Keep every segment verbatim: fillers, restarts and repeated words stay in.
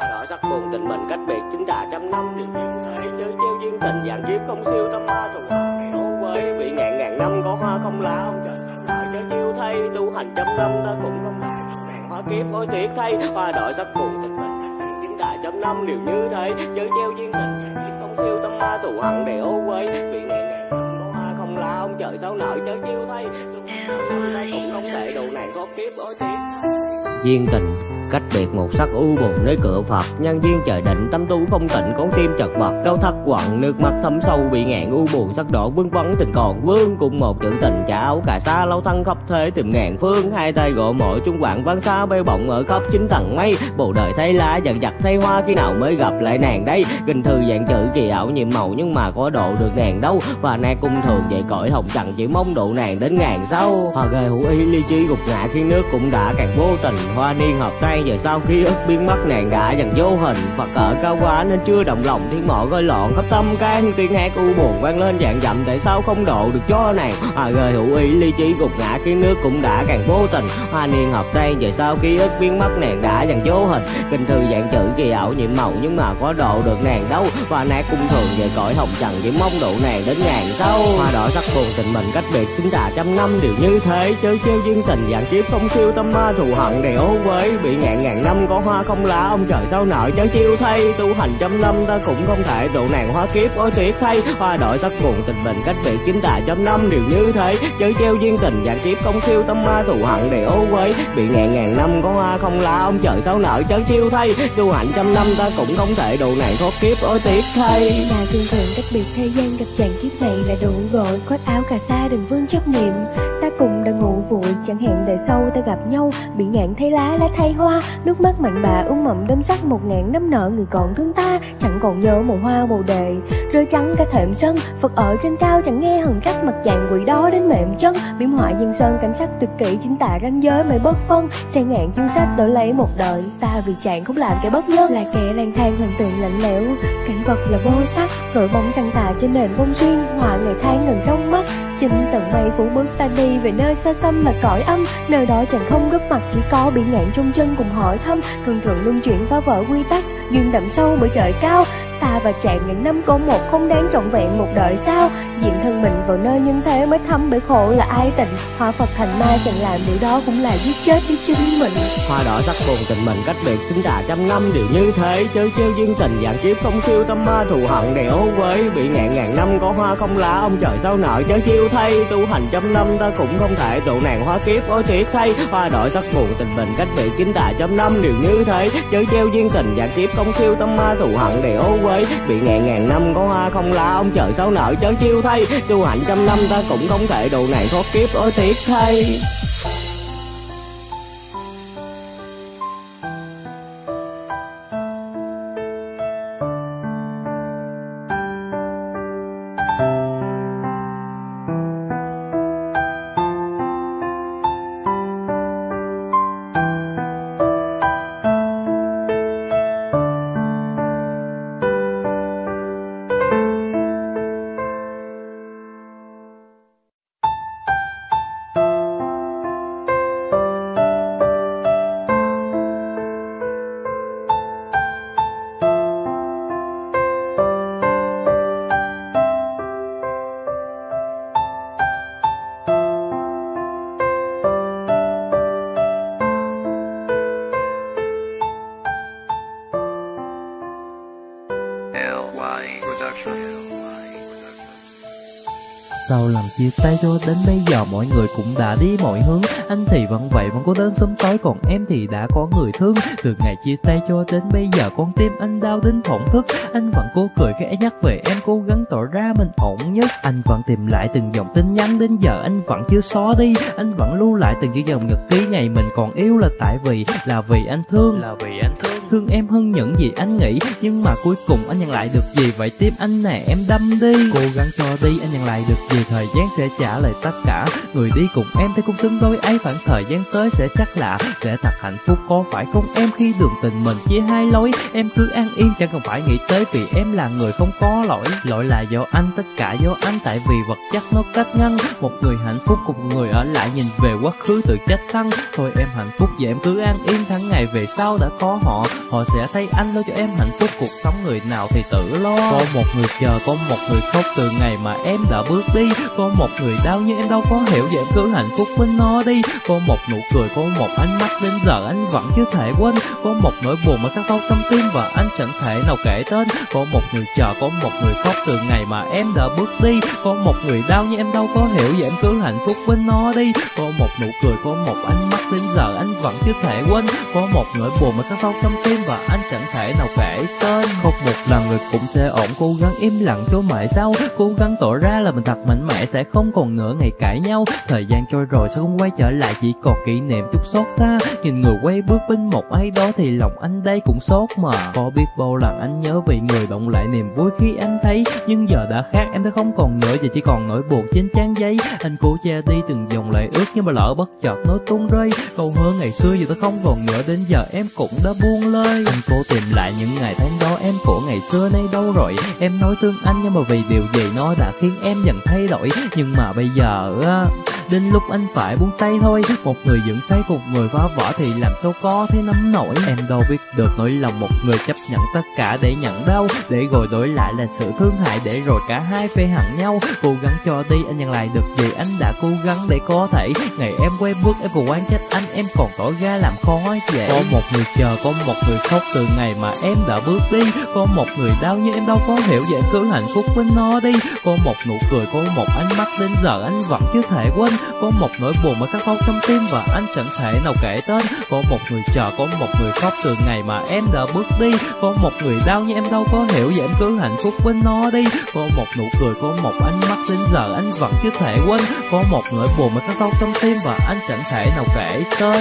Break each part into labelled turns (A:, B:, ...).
A: Hoa đỏ sắc buồn tình mình cách biệt chính đã trăm năm điều duyên thế chớ treo duyên tình dạng kiếp không siêu tâm ma thù hận ô quê bị ngàn ngàn năm có hoa không lá ông trời lại chớ chiêu thay tu hành trăm năm ta cũng không lại ngàn hoa kiếp ôi tiếc thay hoa đỏ sắc buồn tình mình chính đã trăm năm điều như thế chớ treo duyên tình dạng kiếp không siêu tâm ma thù hận để ô quê bị ngàn ngàn năm có hoa không lá ông trời sao nợ chớ chiêu thay cũng không thể độ này có kiếp ôi tiếc duyên tình cách biệt một sắc u buồn nơi cửa Phật nhân duyên trời định tâm tu không tịnh con tim chật vật đau thắt quặn nước mắt thấm sâu bị ngàn u buồn sắc đỏ vương vấn tình còn vương cùng một chữ tình trả áo cà sa lâu thân khắp thế tìm ngàn phương hai tay gõ mỏi chung quảng vang xa bay bổng ở khắp chín tầng mây bầu đời thấy lá dần dặt thấy hoa khi nào mới gặp lại nàng đây kinh thư dạng chữ kỳ ảo nhiệm màu nhưng mà có độ được nàng đâu và nàng cung thường về cõi hồng trần chỉ mong độ nàng đến ngàn sau hoa ghê hữu ý ly trí gục ngã khi nước cũng đã càng vô tình hoa niên hợp tay giờ sau khi ức biến mất nàng đã dần vô hình Phật ở cao quá nên chưa động lòng thiên mọ gọi lọn khắp tâm can tiếng hát u buồn vang lên dạng dặm tại sao không độ được cho nàng hoa ghê hữu ý ly trí gục ngã khi nước cũng đã càng vô tình hoa niên hợp tay giờ sau khi ức biến mất nàng đã dần vô hình kinh thư dạng chữ kỳ ảo nhiệm màu nhưng mà có độ được nàng đâu và nàng cung thường về cõi hồng trần chỉ mong độ nàng đến ngàn sau hoa đỏ sắc buồn tình mình cách biệt chính đã trăm năm điều như thế chớ treo duyên tình dạng kiếp không siêu tâm ma thù hận để ô quế bị ngàn ngàn năm có hoa không lá ông trời sao nợ chớ chiêu thay tu hành trăm năm ta cũng không thể độ nàng hóa kiếp ôi tiếc thay hoa đỏ sắc buồn tình mình cách biệt chính tại trăm năm điều như thế chớ treo duyên tình dạng kiếp không siêu tâm ma thù hận để ô quế bị ngàn ngàn năm có hoa không lá ông trời sao nợ chớ chiêu thay tu hành trăm năm ta cũng không thể độ nàng thoát kiếp ôi tiếc thay
B: là thương thường cách biệt thế gian gặp chàng kiếp này là đủ rồi khoác áo cà sa đừng vương chấp niệm ta cùng đã ngủ vội chẳng hẹn đời sau ta gặp nhau bị ngạn thấy lá lá thay hoa nước mắt mạnh bạ ướm mầm đâm sắc một ngàn năm nợ người còn thương ta chẳng còn nhớ màu hoa bồ đề rơi trắng cả thềm sân Phật ở trên cao chẳng nghe hờn trách mặt chàng quỷ đó đến mềm chân biếm họa dân sơn cảnh sắc tuyệt kỹ chính tà ranh giới mày bất phân xe ngàn chương sách đổi lấy một đời ta vì chàng không làm kẻ bất nhất là kẻ lang thang hoàn toàn lạnh lẽo cảnh vật là vô sắc rồi bóng trăng tà trên nền bông xuyên họa ngày tháng ngần trong mắt chính tầng mây phủ bước ta đi về nơi xa xăm là cõi âm nơi đó chẳng không gấp mặt chỉ có bị ngạn trong chân cùng hỏi thăm cường thượng luân chuyển phá vỡ quy tắc duyên đậm sâu bởi trời cao ta và chàng ngàn năm có một không đáng trọn vẹn một đời sao diện thân mình vào nơi nhân thế mới thăm bởi khổ là ai tình hóa Phật thành ma chẳng làm điều đó cũng là giết chết đi chính mình
A: hoa đỏ sắc buồn tình mình cách biệt chính đã trăm năm điều như thế chớ treo duyên tình dạng kiếp không siêu tâm ma thù hận để ô quế bị ngàn ngàn năm có hoa không lá ông trời sao nợ chớ chiêu thay tu hành trăm năm ta cũng không thể độ nàng hóa kiếp ôi tiếc thay hoa đỏ sắc buồn tình mình cách biệt chính đã trăm năm điều như thế chớ treo duyên tình dạng kiếp không siêu tâm ma thù hận để ô quế bị ngàn ngàn năm có hoa không lá ông trời sao nợ chớ chiêu thay tu hành trăm năm ta cũng không thể độ nàng thoát kiếp ôi tiếc thay
C: Sau lần chia tay cho đến bây giờ mọi người cũng đã đi mọi hướng. Anh thì vẫn vậy vẫn có đến sớm tối, còn em thì đã có người thương. Từ ngày chia tay cho đến bây giờ con tim anh đau đến thổn thức. Anh vẫn cố cười khi nhắc về em, cố gắng tỏ ra mình ổn nhất. Anh vẫn tìm lại từng dòng tin nhắn, đến giờ anh vẫn chưa xóa đi. Anh vẫn lưu lại từng những dòng nhật ký ngày mình còn yêu, là tại vì là vì anh thương, là vì anh thương thương em hơn những gì anh nghĩ. Nhưng mà cuối cùng anh nhận lại được gì? Vậy tim anh nè em đâm đi. Cố gắng cho đi anh nhận lại được gì thời gian sẽ trả lời tất cả. Người đi cùng em thì cũng xứng đôi ấy, khoảng thời gian tới sẽ chắc lạ, sẽ thật hạnh phúc có phải không em? Khi đường tình mình chia hai lối, em cứ an yên chẳng cần phải nghĩ tới, vì em là người không có lỗi. Lỗi là do anh, tất cả do anh, tại vì vật chất nó cách ngăn một người hạnh phúc cùng một người ở lại nhìn về quá khứ tự trách thân. Thôi em hạnh phúc và em cứ an yên, tháng ngày về sau đã có họ, họ sẽ thấy anh lo cho em hạnh phúc. Cuộc sống người nào thì tự lo. Có một người chờ, có một người khóc từ ngày mà em đã bước đi. Có một người đau nhưng em đâu có hiểu, và em cứ hạnh phúc với nó đi. Có một nụ cười, có một ánh mắt đến giờ anh vẫn chưa thể quên. Có một nỗi buồn mà khắc sâu trong tim và anh chẳng thể nào kể tên. Có một người chờ, có một người khóc từ ngày mà em đã bước đi. Có một người đau nhưng em đâu có hiểu, và em cứ hạnh phúc với nó đi. Có một nụ cười, có một ánh mắt đến giờ anh vẫn chưa thể quên. Có một nỗi buồn mà khắc sâu trong tim và anh chẳng thể nào kể tên. Không một lần rồi cũng sẽ ổn, cố gắng im lặng cho mãi sau, cố gắng tỏ ra là mình thật mạnh mẽ, sẽ không còn nữa ngày cãi nhau. Thời gian trôi rồi sẽ không quay trở lại, chỉ còn kỷ niệm chút xót xa. Nhìn người quay bước bên một ai đó thì lòng anh đây cũng xót mà. Có biết bao lần anh nhớ vì người động lại niềm vui khi anh thấy, nhưng giờ đã khác, em đã không còn nữa, giờ chỉ còn nỗi buồn trên trang giấy. Anh cố che đi từng dòng lệ ướt nhưng mà lỡ bất chợt nó tung rơi. Câu hứa ngày xưa giờ ta không còn nữa, đến giờ em cũng đã buông lơi. Anh cố tìm lại những ngày tháng đó em của ngày xưa nay đâu rồi. Em nói thương anh nhưng mà vì điều gì nó đã khiến em dần thay đổi. Nhưng mà bây giờ đến lúc anh phải buông tay thôi. Một người dưỡng say cùng người phá vỡ thì làm sao có thể nắm nổi. Em đâu biết được nỗi lòng một người chấp nhận tất cả để nhận đau, để rồi đổi lại là sự thương hại, để rồi cả hai phê hận nhau. Cố gắng cho đi anh nhận lại được gì anh đã cố gắng để có thể. Ngày em quay bước em còn oán trách anh, em còn tỏ ra làm khó dễ. Có một người chờ, có một người khóc từ ngày mà em đã bước đi. Có một người đau nhưng em đâu có hiểu, và em cứ hạnh phúc với nó đi. Có một nụ cười, có một ánh mắt đến giờ anh vẫn chưa thể quên. Có một nỗi buồn mà khắc sâu trong tim và anh chẳng thể nào kể tên. Có một người chờ, có một người khóc từ ngày mà em đã bước đi. Có một người đau nhưng em đâu có hiểu, và em cứ hạnh phúc với nó đi. Có một nụ cười, có một ánh mắt đến giờ anh vẫn chưa thể quên. Có một nỗi buồn mà khắc sâu trong tim và anh chẳng thể nào kể tên.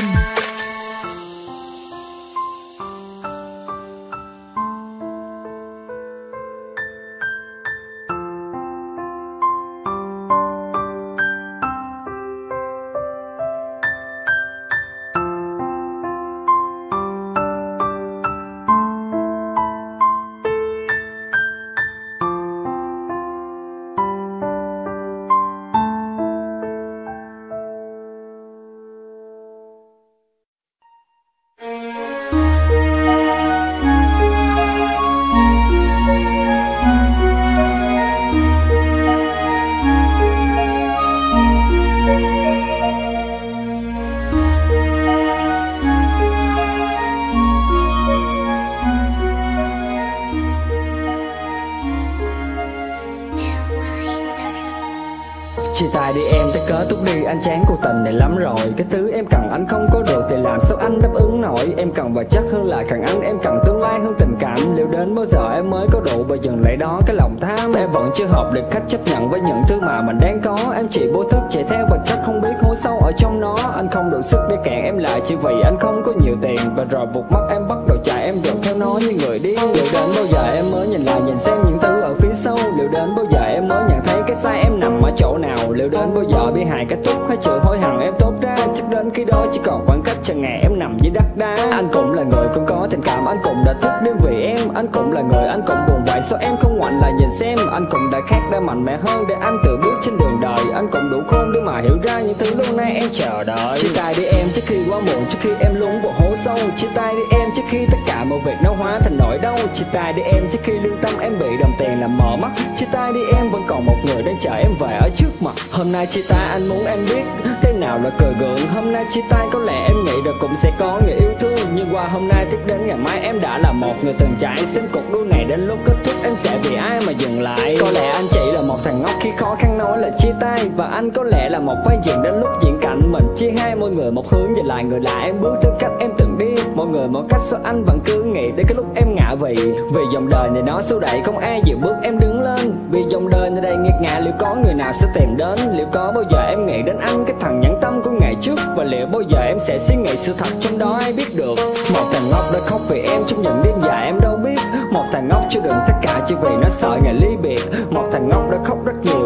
D: Chia tay đi em, ta cớ túc đi, anh chán cuộc tình này lắm rồi. Cái thứ em cần anh không có được thì làm sao anh đáp ứng nổi. Em cần vật chất hơn là cần anh, em cần tương lai hơn tình cảm. Liệu đến bao giờ em mới có đủ và dừng lại đó cái lòng tham. Em vẫn chưa hợp được cách chấp nhận với những thứ mà mình đang có. Em chỉ vô thức chạy theo vật chất không biết hối sâu ở trong nó. Anh không đủ sức để cản em lại chỉ vì anh không có nhiều tiền. Và rồi vụt mắt em bắt đầu chạy, em dần theo nó như người điên. Liệu đến bao giờ em mới nhìn lại nhìn xem những thứ ở phía sau. Liệu đến bao giờ em mới nhận thấy cái sai em nằm ở chỗ nào. Liệu đến bao giờ bị hại kết thúc hay chịu hối hận em tốt ra. Chắc đến khi đó chỉ còn khoảng cách chẳng ngày em nằm dưới đất đá. Anh cũng là người không có tình cảm, anh cũng đã thức đêm vì em. Anh cũng là người anh cũng buồn vậy, sao em không ngoảnh lại nhìn xem. Anh cũng đã khác đã mạnh mẽ hơn để anh tự bước trên đường đời. Anh cũng đủ khôn để mà hiểu ra những thứ lâu nay em chờ đợi. Chia tay đi em trước khi quá muộn, trước khi em lún vào hố sâu. Chia tay đi em trước khi tất cả mọi việc nó hóa thành nỗi đau. Chia tay đi em trước khi lương tâm em bị đồng tiền làm mờ mắt. Chia tay đi em vẫn còn một người đang chờ em về ở trước mặt. Hôm nay chia tay anh muốn em biết thế nào là cười gượng. Hôm nay chia tay có lẽ em nghĩ được cũng sẽ có người yêu thương. Nhưng qua hôm nay tiếp đến ngày mai em đã là một người từng trải. Xem cuộc đua này đến lúc kết thúc em sẽ vì ai mà dừng lại. Có lẽ anh chỉ là một thằng ngốc khi khó khăn nói là chia tay. Và anh có lẽ là một vai diễn đến lúc diễn cảnh mình chia hai. Mỗi người một hướng về lại người lại em bước theo cách em từng đi. Mọi người một cách sao anh vẫn cứ nghĩ đến cái lúc em ngã vì. Vì dòng đời này nó xô đẩy không ai dịu bước em đứng lên. Vì dòng đời này đầy nghiệt ngã, liệu có người nào sẽ tìm đến. Liệu có bao giờ em nghĩ đến anh, cái thằng nhẫn tâm của ngày trước. Và liệu bao giờ em sẽ suy nghĩ sự thật trong đó ai biết được. Một thằng ngốc đã khóc vì em trong những đêm dài em đâu biết. Một thằng ngốc chưa đựng tất cả chỉ vì nó sợ ngày ly biệt. Một thằng ngốc đã khóc rất nhiều trước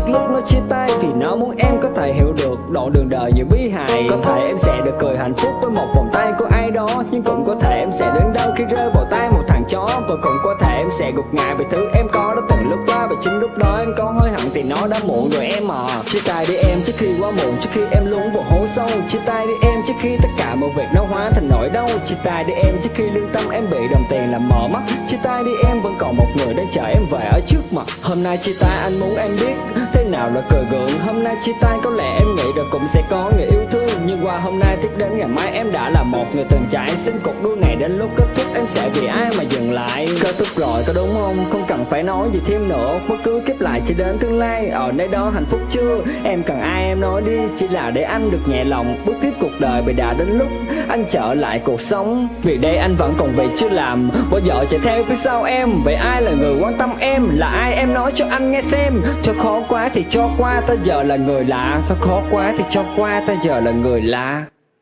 D: lúc nó chia tay, vì nó muốn em có thể hiểu được đoạn đường đời nhiều bi hài. Có thể em sẽ được cười hạnh phúc với một vòng tay của ai đó, nhưng cũng có thể em sẽ đớn đau khi rơi vào tay một thằng chó. Và cũng có thể em sẽ gục ngã vì thứ em có đã từng lúc qua, và chính lúc đó em có hối hận thì nó đã muộn rồi em à. Chia tay đi em trước khi quá muộn, trước khi em lún vào hố sâu. Chia tay đi em trước khi tất cả mọi việc nó hóa thành nỗi đau. Chia tay đi em trước khi lương tâm em bị đồng tiền làm mờ mắt. Chia tay đi em vẫn còn một người đang chờ em về ở trước mặt. Hôm nay chia tay anh muốn em biết thế nào là cười gượng. Hôm nay chia tay có lẽ em nghĩ rồi cũng sẽ có người yêu thương, nhưng qua hôm nay tiếp đến ngày mai em đã là một người từng trải. Xin cuộc đua này đến lúc kết thúc em sẽ vì ai mà dừng lại. Kết thúc rồi có đúng không? Không cần phải nói gì thêm nữa. Bất cứ kiếp lại chỉ đến tương lai, ở nơi đó hạnh phúc chưa? Em cần ai em nói đi, chỉ là để anh được nhẹ lòng. Bước tiếp cuộc đời vì đã đến lúc anh trở lại cuộc sống. Vì đây anh vẫn còn việc chưa làm, bao giờ chạy theo phía sau em. Vậy ai là người quan tâm em? Là ai em nói cho anh nghe xem. Thôi khó quá thì cho qua, ta giờ là người lạ. Thôi khó quá thì cho qua, ta giờ là người lạ.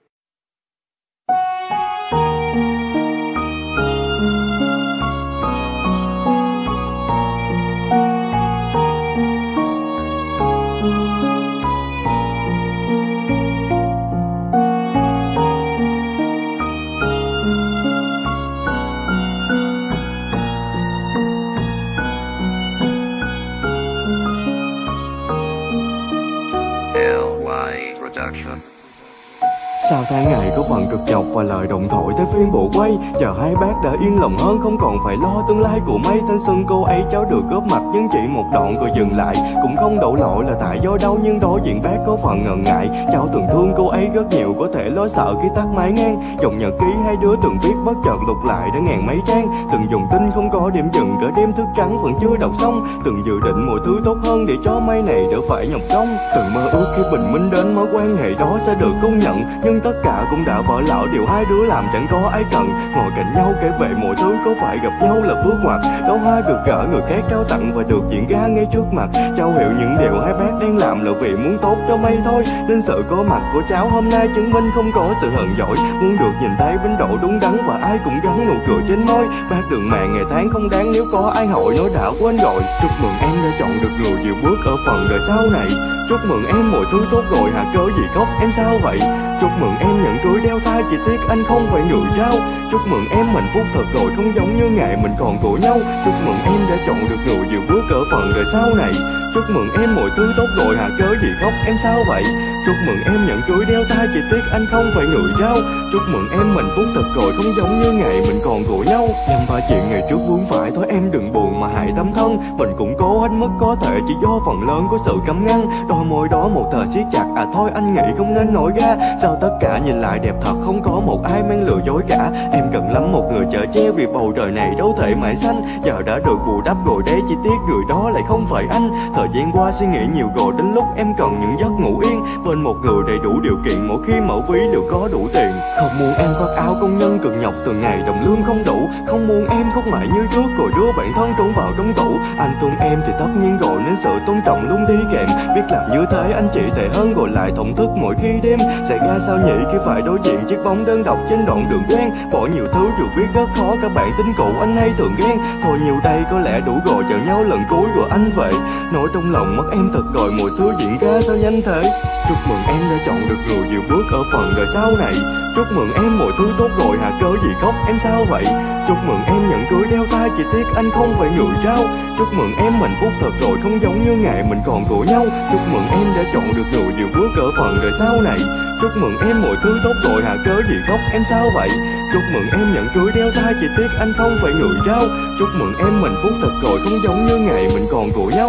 E: Sau tháng ngày có phần cực nhọc và lời động thoại tới phim bộ quay, giờ hai bác đã yên lòng hơn, không còn phải lo tương lai của mấy thanh xuân cô ấy. Cháu được góp mặt nhưng chỉ một đoạn rồi dừng lại, cũng không đổ lỗi là tại do đâu, nhưng đối diện bác có phần ngần ngại. Cháu từng thương cô ấy rất nhiều, có thể lo sợ khi tắt máy ngang. Dòng nhật ký hai đứa từng viết bất chợt lục lại đã ngàn mấy trang, từng dùng tin không có điểm dừng, cả đêm thức trắng vẫn chưa đọc xong. Từng dự định mọi thứ tốt hơn để cho mấy này đỡ phải nhọc công. Từng mơ ước khi bình minh đến mối quan hệ đó sẽ được công nhận, nhưng tất cả cũng đã vỡ lỡ, điều hai đứa làm chẳng có ai cần. Ngồi cạnh nhau kể về mọi thứ, có phải gặp nhau là bước ngoặt. Đó hoa cực gỡ người khác trao tặng và được diễn ra ngay trước mặt. Cháu hiểu những điều hai bác đang làm là vì muốn tốt cho mây thôi, nên sự có mặt của cháu hôm nay chứng minh không có sự hờn dỗi. Muốn được nhìn thấy bến đỗ đúng đắn và ai cũng gắn nụ cười trên môi. Bác đừng màng ngày tháng không đáng nếu có ai hỏi nói đã quên rồi. Chúc mừng em đã chọn được người dìu bước ở phần đời sau này. Chúc mừng em mọi thứ tốt rồi, hả cớ gì khóc em sao vậy? Chúc mừng em nhận cưới đeo tay, chỉ tiếc anh không phải người rau. Chúc mừng em hạnh phúc thật rồi, không giống như ngày mình còn của nhau. Chúc mừng em đã chọn được người dìu bước ở phần đời sau này. Chúc mừng em mọi thứ tốt rồi, hả cớ gì khóc em sao vậy? Chúc mừng em nhận cưới đeo tay, chỉ tiếc anh không phải người rau. Chúc mừng em hạnh phúc thật rồi, không giống như ngày mình còn của nhau. Nhằm vào chuyện ngày trước vướng phải, thôi em đừng buồn mà hại tâm thân. Mình cũng cố hết mức có thể, chỉ do phần lớn có sự cấm ngăn. Đôi môi đó một thời siết chặt, à thôi anh nghĩ không nên nổi ra. Sao tất cả nhìn lại đẹp thật, không có một ai mang lừa dối cả. Em cần lắm một người chở che, vì bầu trời này đâu thể mãi xanh. Giờ đã được bù đắp rồi đấy, chỉ tiếc người đó lại không phải anh. Thời gian qua suy nghĩ nhiều rồi, đến lúc em cần những giấc ngủ yên bên một người đầy đủ điều kiện, mỗi khi mở ví đều có đủ tiền. Không muốn em khoác áo công nhân cực nhọc từng ngày đồng lương không đủ. Không muốn em khóc mãi như trước rồi đưa bản thân trốn vào trong tủ. Anh thương em thì tất nhiên rồi, nên sự tôn trọng luôn đi kèm. Biết làm như thế anh chỉ tệ hơn rồi lại thổn thức mỗi khi đêm. Sẽ ra sao nhỉ khi phải đối diện chiếc bóng đơn độc trên đoạn đường quen. Bỏ nhiều thứ dù biết rất khó, các bạn tính cũ anh hay thường ghen. Thôi nhiều đây có lẽ đủ rồi, chờ nhau lần cuối rồi anh về. Nỗi trong lòng mất em thật rồi, mọi thứ diễn ra sao nhanh thế. Chúc mừng em đã chọn được người dìu bước ở phần đời sau này. Chúc mừng em mọi thứ tốt rồi, hả cớ gì khóc em sao vậy? Chúc mừng em nhận cưới đeo tay, chỉ tiếc anh không phải người rau. Chúc mừng em hạnh phúc thật rồi, không giống như ngày mình còn của nhau. Chúc mừng em đã chọn được người dìu bước ở phần đời sau này. Chúc mừng em mọi thứ tốt rồi, hả cớ gì khóc em sao vậy? Chúc mừng em nhận cưới đeo tay, chỉ tiếc anh không phải người rau. Chúc mừng em hạnh phúc thật rồi, không giống như ngày mình còn của nhau.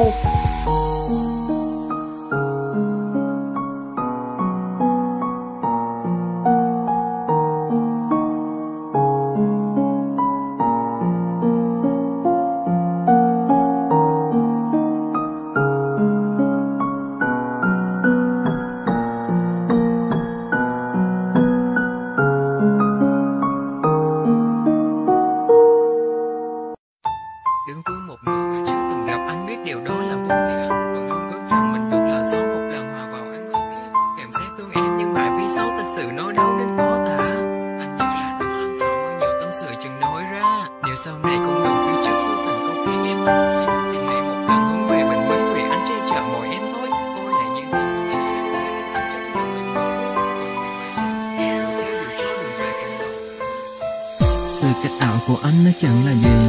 F: Đứng với một người mà chưa từng gặp, anh biết điều đó là vô nghĩa. Vẫn luôn ước rằng mình được là số một lần hòa vào ánh mắt kia. Kèm xét thương em nhưng mãi vì xấu thật sự nói đâu đến khó tả. Anh như là đó anh thảo bao nhiêu tâm sự chừng nói ra. Nếu sau này không được phía trước vô tình có khi em anh thôi, thì hãy một lần hướng về bình minh, vì anh che chở mọi em thôi. ảo của anh nó chẳng là gì.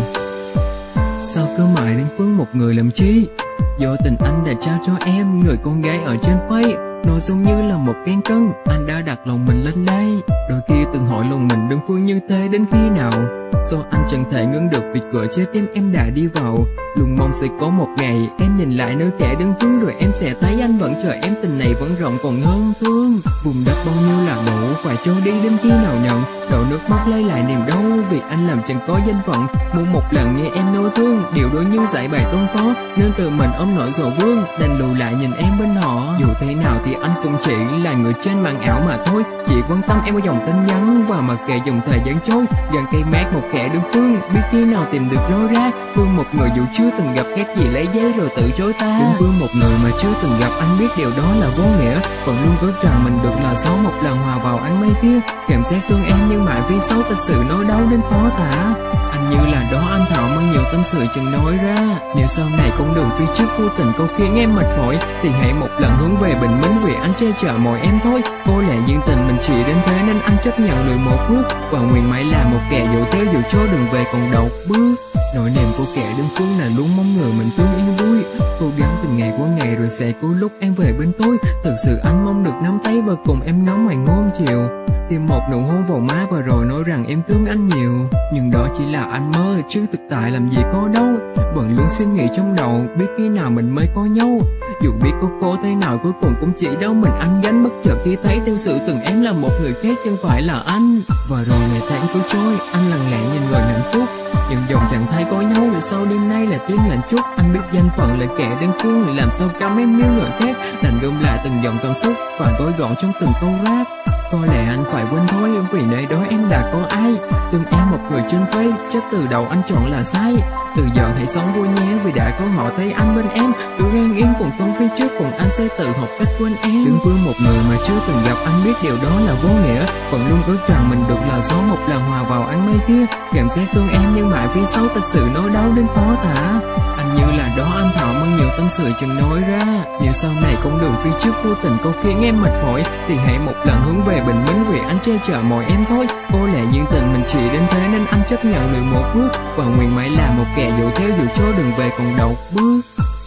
F: Sao cứ mãi đến phương một người làm chi? Vô tình anh đã trao cho em người con gái ở trên face. Nó giống như là một cán cân, anh đã đặt lòng mình lên đây. Đôi khi từng hỏi lòng mình đơn phương như thế đến khi nào. Do anh chẳng thể ngưng được việc gửi trái tim em đã đi vào. Luôn mong sẽ có một ngày em nhìn lại nơi kẻ đơn phương, rồi em sẽ thấy anh vẫn chờ em, tình này vẫn rộng còn hơn thương. Vùng đất bao nhiêu là đủ, phải cho đi đến khi nào nhận. Đổ nước mắt lấy lại niềm đau, vì anh làm chẳng có danh phận. Muốn một lần nghe em nỗi thương, điều đó như giải bài toán khó, nên từ mình ôm nỗi dầu vương, đành lùi lại nhìn em bên họ. Dù thế nào thì anh cũng chỉ là người trên màn ảo mà thôi, chỉ quan tâm em qua dòng tin nhắn và mặc kệ dòng thời gian trôi. Gần cây mát một kẻ đơn phương, biết khi nào tìm được lối ra. Phương một người dù chưa từng gặp, khác gì lấy giấy rồi từ chối ta. Đúng phương một người mà chưa từng gặp, anh biết điều đó là vô nghĩa. Vẫn luôn ước rằng mình được là gió một lần hòa vào ánh mây kia. Cảm giác thương em nhưng mãi vì xấu, thật sự nỗi đau đến khó tả. Anh như là đó anh thạo mang nhiều tâm sự chẳng nói ra. Nếu sau này con đường phía trước vô tình có khiến em mệt mỏi, thì hãy một lần hướng về bình minh, vì anh che chở mọi em thôi. Có lẽ duyên tình mình chỉ đến thế nên anh chấp nhận lùi một bước, và nguyện mãi là một kẻ dẫu theo dù cho đường về còn độc bước. Nỗi niềm của kẻ đơn phương là luôn mong người mình thương yên vui, cố gắng từng ngày qua ngày rồi sẽ có lúc em về bên tôi. Thực sự anh mong được nắm tay và cùng em ngắm hoàng hôn chiều, tìm một nụ hôn vào má và rồi nói rằng em thương anh nhiều. Nhưng đó chỉ là anh mơ, chứ thực tại làm gì có đâu. Vẫn luôn suy nghĩ trong đầu, biết khi nào mình mới có nhau. Dù biết có cố thế nào cuối cùng cũng chỉ đâu mình anh gánh. Bất chợt khi thấy tiêu sự từng em là một người khác chẳng phải là anh. Và rồi ngày tháng cứ trôi, anh lặng lẽ nhìn người hạnh phúc, những dòng chẳng thấy có nhau. Vì sau đêm nay là tiếng hạnh chúc, anh biết danh phận là kẻ đơn phương, làm sao cấm em yêu người khác. Đành gom lại từng dòng cảm xúc và gói gọn trong từng câu rap. Có lẽ anh phải quên thôi, vì nơi đó em đã có ai. Từng em một người trên vây, chắc từ đầu anh chọn là sai. Từ giờ hãy sống vui nhé, vì đã có họ thấy anh bên em. Cứ yên yên cùng sống phía trước, cùng anh sẽ tự học cách quên em. Đứng với một người mà chưa từng gặp, anh biết điều đó là vô nghĩa. Vẫn luôn ước rằng mình được là gió một lần hòa vào ánh mây kia. Cảm giác thương em nhưng mãi phía sau, thật sự nỗi đau đến khó tả. Anh như là đó anh thạo mang nhiều tâm sự chẳng nói ra. Nếu sau này con đường phía trước vô tình có khiến em mệt mỏi, thì hãy một lần hướng về bình minh, vì anh che chở mọi em thôi. Có lẽ duyên tình mình chỉ đến thế nên anh chấp nhận lùi một bước, và nguyện mãi là một kẻ dẫu theo dù cho đường về còn độc bước.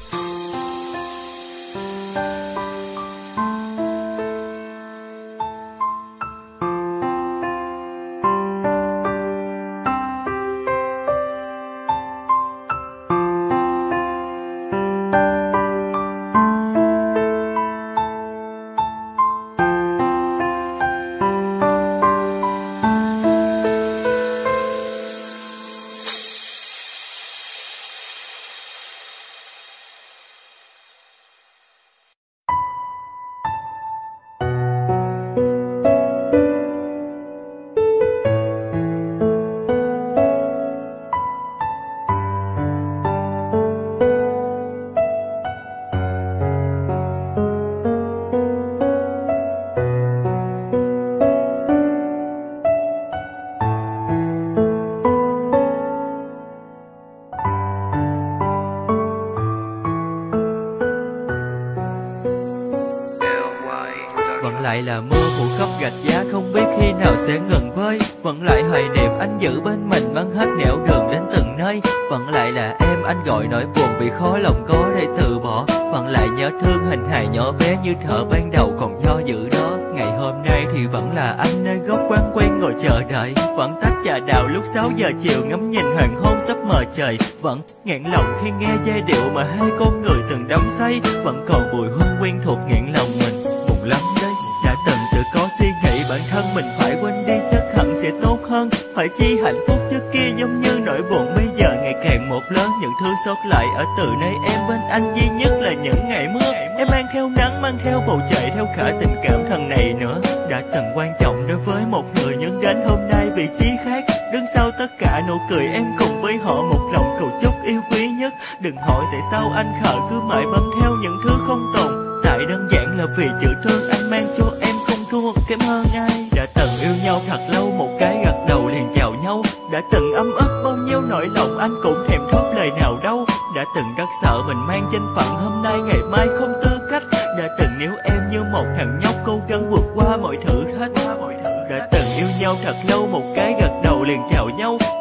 C: Lại là mưa phủ khắp gạch giá, không biết khi nào sẽ ngừng vơi. Vẫn lại hoài niệm anh giữ bên mình, mang hết nẻo đường đến từng nơi. Vẫn lại là em anh gọi nỗi buồn vì khó lòng có thể từ bỏ. Vẫn lại nhớ thương hình hài nhỏ bé như thở ban đầu còn do dự đó. Ngày hôm nay thì vẫn là anh nơi góc quán quen ngồi chờ đợi. Vẫn tách trà đào lúc sáu giờ chiều ngắm nhìn hoàng hôn sắp mờ trời. Vẫn nghẹn lòng khi nghe giai điệu mà hai con người từng đắm say. Vẫn còn mùi hương quen thuộc nghẹn lòng mình, buồn lắm đấy. Đã từng tự có suy nghĩ bản thân mình phải quên đi chắc hẳn sẽ tốt hơn. Phải chi hạnh phúc trước kia giống như nỗi buồn bây giờ ngày càng một lớn. Những thứ sót lại ở từ nơi em bên anh duy nhất là những ngày mưa. Em mang theo nắng, mang theo bầu trời, theo cả tình cảm thần này nữa. Đã từng quan trọng đối với một người nhưng đến hôm nay vị trí khác. Đứng sau tất cả nụ cười em cùng với họ một lòng cầu chúc yêu quý nhất. Đừng hỏi tại sao anh khờ cứ mãi bám theo những thứ không tồn tại. Đơn giản là vì chữ thương anh mang cho em không thua kém hơn ai. Đã từng yêu nhau thật lâu, một cái gật đầu liền chào nhau. Đã từng ấm ức bao nhiêu nỗi lòng anh cũng thèm thốt lời nào đâu. Đã từng rất sợ mình mang danh phận hôm nay ngày mai không tư cách. Đã từng níu em như một thằng nhóc cố gắng vượt qua mọi thử thách. Đã từng yêu nhau thật lâu, một cái gật đầu liền chào nhau. Đã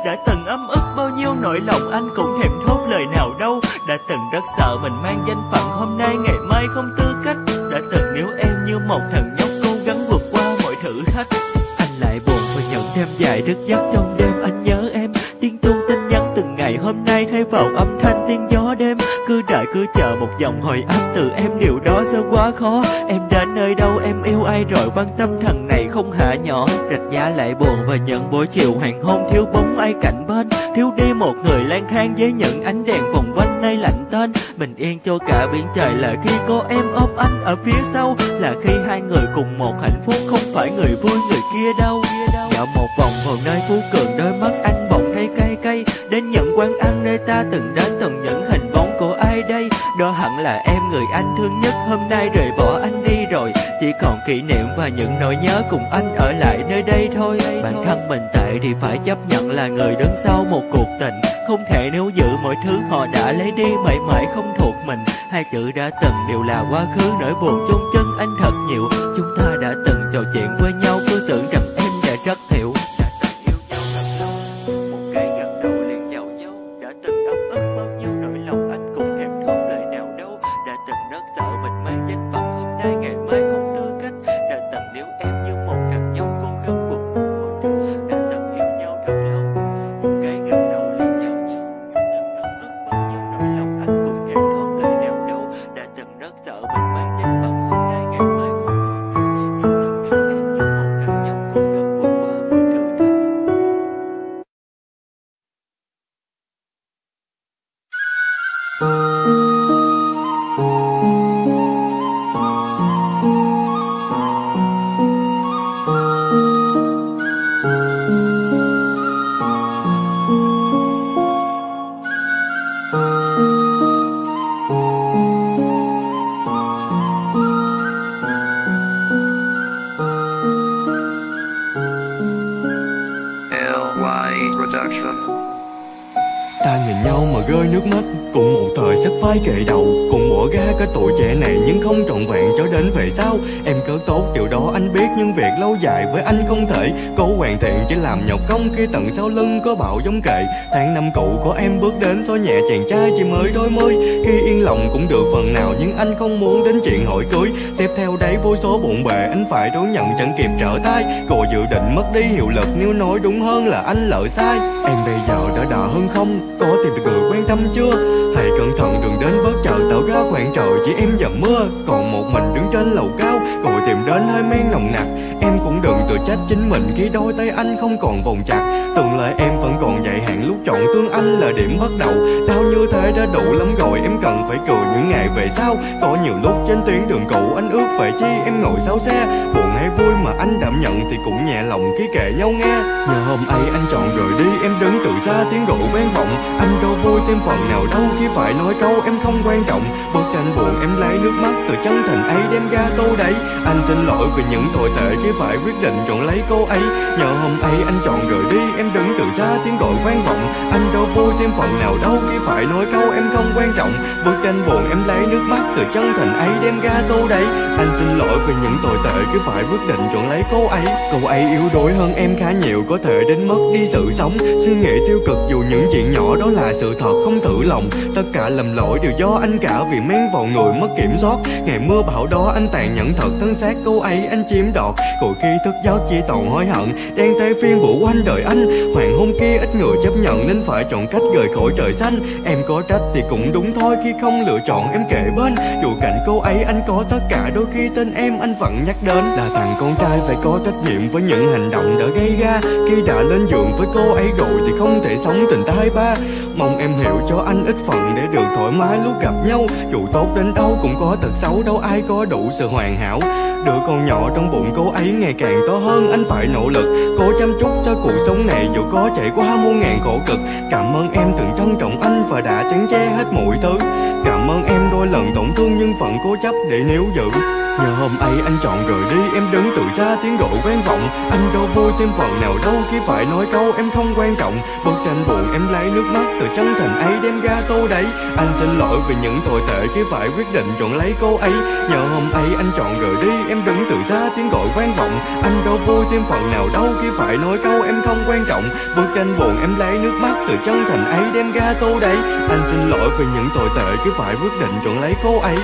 G: Đã từng ấm ức bao nhiêu nỗi lòng anh cũng thèm thốt lời nào đâu. Đã từng rất sợ mình mang danh phận hôm nay ngày mai không tư cách. Đã từng níu em như một thằng nhóc cố gắng vượt qua mọi thử thách. Anh lại buồn và nhận thêm dài thức giấc trong đêm anh nhớ em. Tiếng chuông tin nhắn từng ngày hôm nay thay vào âm thanh tiếng gió đêm. Cứ đợi cứ chờ một dòng hồi âm từ em, điều đó sao quá khó. Em đến nơi đâu em yêu ai rồi, quan tâm thằng này không hạ nhỏ. Rạch giá lại buồn và nhận buổi chiều hoàng hôn thiếu bóng ai cạnh bên. Thiếu đi một người lang thang với những ánh đèn vòng quanh nay lạnh tên. Bình yên cho cả biển trời là khi có em ôm anh ở phía sau. Là khi hai người cùng một hạnh phúc, không phải người vui người kia đâu. Dạo một vòng vào nơi Phú Cường, đôi mắt anh bỗng thấy cay cay. Đến những quán ăn nơi ta từng đến, từng những hình bóng của ai đây. Đó hẳn là em người anh thương nhất, hôm nay rời bỏ anh đi rồi. Chỉ còn kỷ niệm và những nỗi nhớ cùng anh ở lại nơi đây thôi. Bản thân mình tệ thì phải chấp nhận là người đứng sau một cuộc tình. Không thể níu giữ mọi thứ họ đã lấy đi, mãi mãi không thuộc mình. Hai chữ đã từng đều là quá khứ, nỗi buồn chôn chân anh thật nhiều. Chúng ta đã từng trò chuyện với nhau, cứ tưởng rằng em đã rất hiểu. Đã từng yêu nhau thật lâu, một cái gật đầu liền vào nhau. Đã từng ấm ức bao nhiêu nỗi lòng anh cũng thèm thốt lời nào đâu. Đã từng rất sợ mình mang danh phận hôm nay ngày mai không tư cách. Đã từng níu em như một thằng nhóc cố gắng vượt qua mọi thứ. Đã từng yêu nhau thật lâu, một cái gật đầu liền vào nhau. Đã từng ấm ức bao nhiêu nỗi lòng anh cũng thèm thốt lời nào đâu. Đã từng rất sợ mình mang danh phận hôm nay ngày mai không tư cách.
E: Ta nhìn nhau mà rơi nước mắt, cùng một thời sắc phai kệ đầu, cùng bỏ ra cái tuổi trẻ này nhưng không trọn vẹn cho đến về sau. Em cớ tốt điều đó anh biết, nhưng việc lâu dài với anh không thể. Cố hoàn thiện chỉ làm nhọc công khi tận sau lưng có bão giống kệ. Tháng năm cũ có em bước đến xóa nhẹ chàng trai chỉ mới đôi mươi. Khi yên lòng cũng được phần nào, nhưng anh không muốn đến chuyện hỏi cưới. Tiếp theo đấy vô số bộn bề anh phải đón nhận chẳng kịp trở tay. Rồi dự định mất đi hiệu lực, nếu nói đúng hơn là anh lợi sai. Em bây giờ đã đỡ hơn không? Có tìm được người quan tâm chưa? Hãy cẩn thận đừng đến bất chợt tạo ra khoảng trời chỉ em dầm mưa. Còn một mình đứng trên lầu cao rồi tìm đến hơi men nồng nặc. Em cũng đừng tự trách chính mình khi đôi tay anh không còn vòng chặt. Tương lai em vẫn còn dài hạn, lúc chọn thương anh là điểm bắt đầu. Đau như thế đã đủ lắm rồi, em cần phải cười những ngày về sau. Có nhiều lúc trên tuyến đường cũ anh ước phải chi em ngồi sau xe. Buồn hay vui mà anh đảm nhận thì cũng nhẹ lòng khi kể nhau nghe. Nhờ hôm ấy anh chọn rời đi, em đứng từ xa tiếng gọi vang vọng. Anh đâu vui thêm phần nào đâu khi phải nói câu em không quan trọng. Bức tranh buồn em lấy nước mắt từ chân thành ấy đem ra tô đẩy. Anh xin lỗi vì những tồi tệ khi phải quyết định chọn lấy cô ấy. Nhờ hôm ấy anh chọn rời đi, em đứng từ xa tiếng gọi vang vọng. Anh đâu vui thêm phần nào đâu khi phải nói câu em không quan trọng. Bức tranh buồn em lấy nước mắt từ chân thành ấy đem ra tô đẩy. Anh xin lỗi vì những tồi tệ khi phải quyết định chọn lấy cô ấy. Cô ấy yếu đuối hơn em khá nhiều, có thể đến mất đi sự sống. Suy nghĩ tiêu cực dù những chuyện nhỏ đó là sự thật không thử lòng. Tất cả lầm lỗi đều do anh cả vì men vào người mất kiểm soát. Ngày mưa bão đó anh tàn nhẫn thật, thân xác cô ấy anh chiếm đoạt. Rồi khi thức giấc chỉ toàn hối hận, đang tay phiên bộ anh đời anh. Hoàng hôn kia ít người chấp nhận nên phải chọn cách rời khỏi trời xanh. Em có trách thì cũng đúng thôi khi không lựa chọn em kề bên. Dù cạnh cô ấy anh có tất cả, đôi khi tên em anh vẫn nhắc đến. Là thằng con trai phải có trách nhiệm với những hành động đã gây ra. Khi đã lên giường với cô ấy rồi thì không thể sống tình tay ba. Mong em hiểu cho anh ít phần để được thoải mái lúc gặp nhau. Dù tốt đến đâu cũng có tật xấu, đâu ai có đủ sự hoàn hảo. Đứa con nhỏ trong bụng cô ấy ngày càng to hơn, anh phải nỗ lực cố chăm chút cho cuộc sống này dù có trải qua muôn ngàn khổ cực. Cảm ơn em từng trân trọng anh và đã chắn che hết mọi thứ. Cảm ơn em đôi lần tổn thương nhưng vẫn cố chấp để níu giữ. Nhờ hôm ấy anh chọn rời đi, em đứng từ xa tiếng gọi vang vọng. Anh đâu vui thêm phần nào đâu khi phải nói câu em không quan trọng. Bức tranh buồn em lấy nước mắt từ chân thành ấy đem ra tô đẩy. Anh xin lỗi vì những tồi tệ khi phải quyết định chọn lấy cô ấy. Nhờ hôm ấy anh chọn rời đi, em đứng từ xa tiếng gọi vang vọng. Anh đâu vui thêm phần nào đâu khi phải nói câu em không quan trọng. Bức tranh buồn em lấy nước mắt từ chân thành ấy đem ra tô đẩy. Anh xin lỗi vì những tồi tệ khi phải quyết định chọn lấy cô ấy.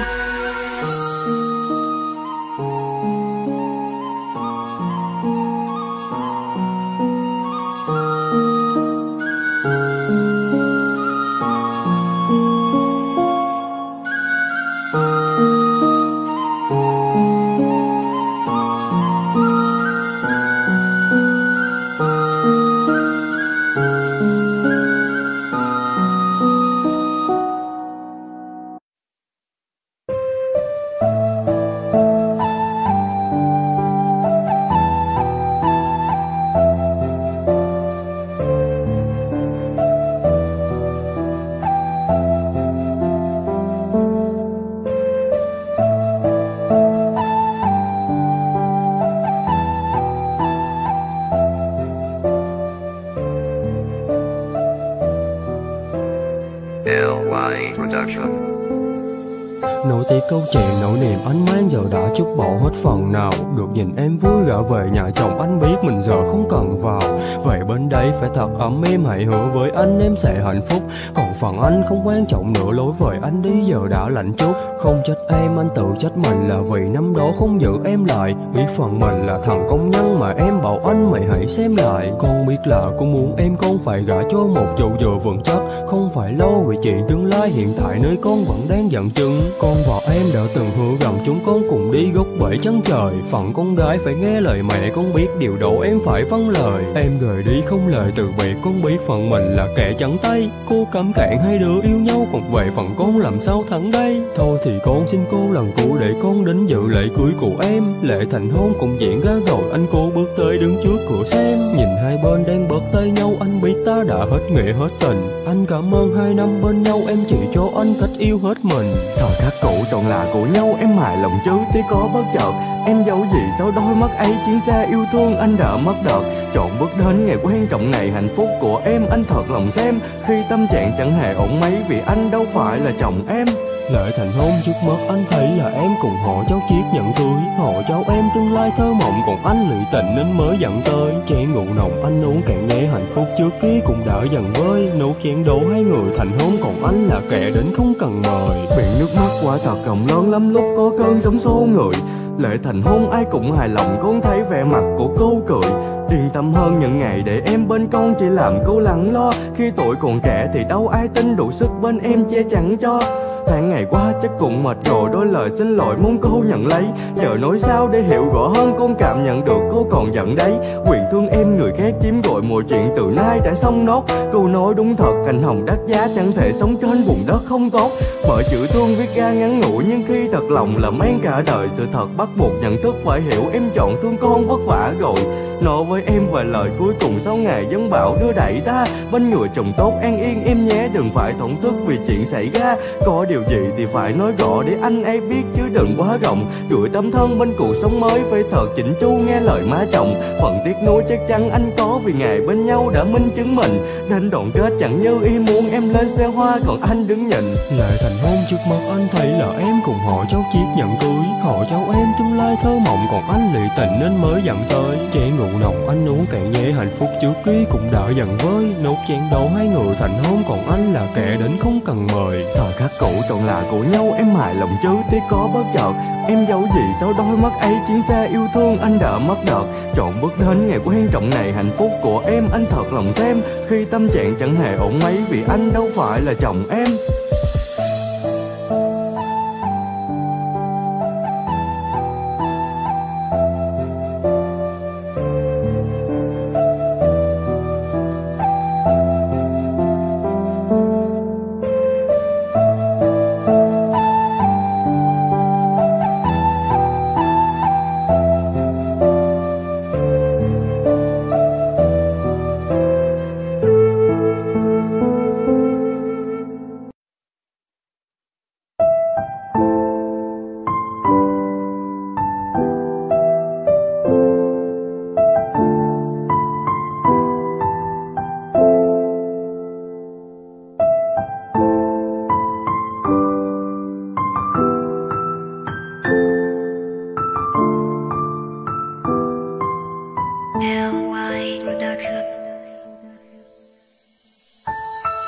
H: Nổi tiếng câu chuyện nỗi niềm anh mang giờ đã chút bỏ hết phần nào. Được nhìn em vui gỡ về nhà chồng, anh biết mình giờ không cần vào. Vậy bên đây phải thật ấm êm, hãy hứa với anh em sẽ hạnh phúc. Còn phần anh không quan trọng nữa, lối về anh đi giờ đã lạnh chút. Không trách em, anh tự trách mình là vì năm đó không giữ em lại. Biết phần mình là thằng công nhân mà em bảo anh mày hãy xem lại. Con biết là con muốn em con phải gả cho một chỗ dựa vững chắc. Không phải lo vì chuyện tương lai, hiện tại nơi con vẫn đang dặn chừng. Con và em đã từng hứa rằng chúng con cùng đi gốc bể chân trời. Phận con gái phải nghe lời mẹ, con biết điều đó em phải vâng lời. Em rời đi không lời từ biệt, con biết phận mình là kẻ trắng tay. Cô cấm cản hai đứa yêu nhau, còn về phần con làm sao thắng đây. Thôi thì con xin cô lần cuối để con đến dự lễ cưới của em. Lễ thành hôn cũng diễn ra rồi, anh cô bước tới đứng trước cửa xem. Nhìn hai bên đang bớt tay nhau, anh biết ta đã hết nghĩa hết tình. Anh cảm ơn hai năm bên nhau, em chỉ cho anh cách yêu hết mình.
E: Thời khắc cũ trọn là của nhau, em hài lòng chứ tí có bất chợt. Em giấu gì sau đôi mắt ấy, chuyến xe yêu thương anh đã mất đợt. Chọn bước đến ngày quan trọng này, hạnh phúc của em anh thật lòng xem. Khi tâm trạng chẳng hề ổn mấy, vì anh đâu phải là chồng em.
H: Lễ thành hôn trước mắt anh thấy là em cùng họ cháu chiếc nhẫn cưới. Họ cháu em tương lai thơ mộng, còn anh lụy tình nên mới dặn tới. Chén rượu nồng anh uống cạn nhẹ, hạnh phúc trước kia cũng đã dần vơi. Nốt chén đổ hai người thành hôn, còn anh là kẻ đến không cần mời.
E: Biển nước mắt quả thật rộng lớn lắm lúc có cơn sóng xô người. Lễ thành hôn ai cũng hài lòng, con thấy vẻ mặt của cô cười. Yên tâm hơn những ngày để em bên con chỉ làm cô lặng lo. Khi tuổi còn trẻ thì đâu ai tin đủ sức bên em che chắn cho. Tháng ngày qua chắc cũng mệt rồi, đôi lời xin lỗi mong cô nhận lấy. Giờ nói sao để hiểu rõ hơn, con cảm nhận được cô còn giận đấy. Quyền thương em người khác chiếm gọi mọi chuyện từ nay đã xong nốt. Câu nói đúng thật, cành hồng đắt giá chẳng thể sống trên vùng đất không tốt. Bởi chữ thương viết ra ngắn ngủi, nhưng khi thật lòng là mang cả đời. Sự thật bắt buộc nhận thức phải hiểu, em chọn thương con vất vả rồi. Nói với em vài lời cuối cùng sau ngày giông bão đưa đẩy ta. Bên người chồng tốt an yên em nhé, đừng phải thổn thức vì chuyện xảy ra. Có điều gì thì phải nói rõ để anh ấy biết chứ đừng quá rộng. Gửi tấm thân bên cuộc sống mới phải thật chỉnh chu nghe lời má chồng. Phần tiếc nuối chắc chắn anh có vì ngày bên nhau đã minh chứng mình. Đến đoạn kết chẳng như ý muốn em lên xe hoa còn anh đứng nhìn.
H: Lễ thành hôn trước mắt anh thấy là em cùng họ cháu chiếc nhẫn cưới. Họ cháu em tương lai thơ mộng, còn anh lụy tình nên mới dặn tới. Chén rượu nồng anh uống cạn nhẹ, hạnh phúc trước kia cũng đã dần vơi. Nốt chén đầu hai người thành hôn, còn anh là kẻ đến không cần mời.
E: Thời khắc cũ trọn là của nhau, em hài lòng chứ tí có bất chợt. Em giấu gì sau đôi mắt ấy, chuyến xe yêu thương anh đã mất đợt. Chọn bước đến ngày quan trọng này, hạnh phúc của em anh thật lòng xem. Khi tâm trạng chẳng hề ổn mấy, vì anh đâu phải là chồng em.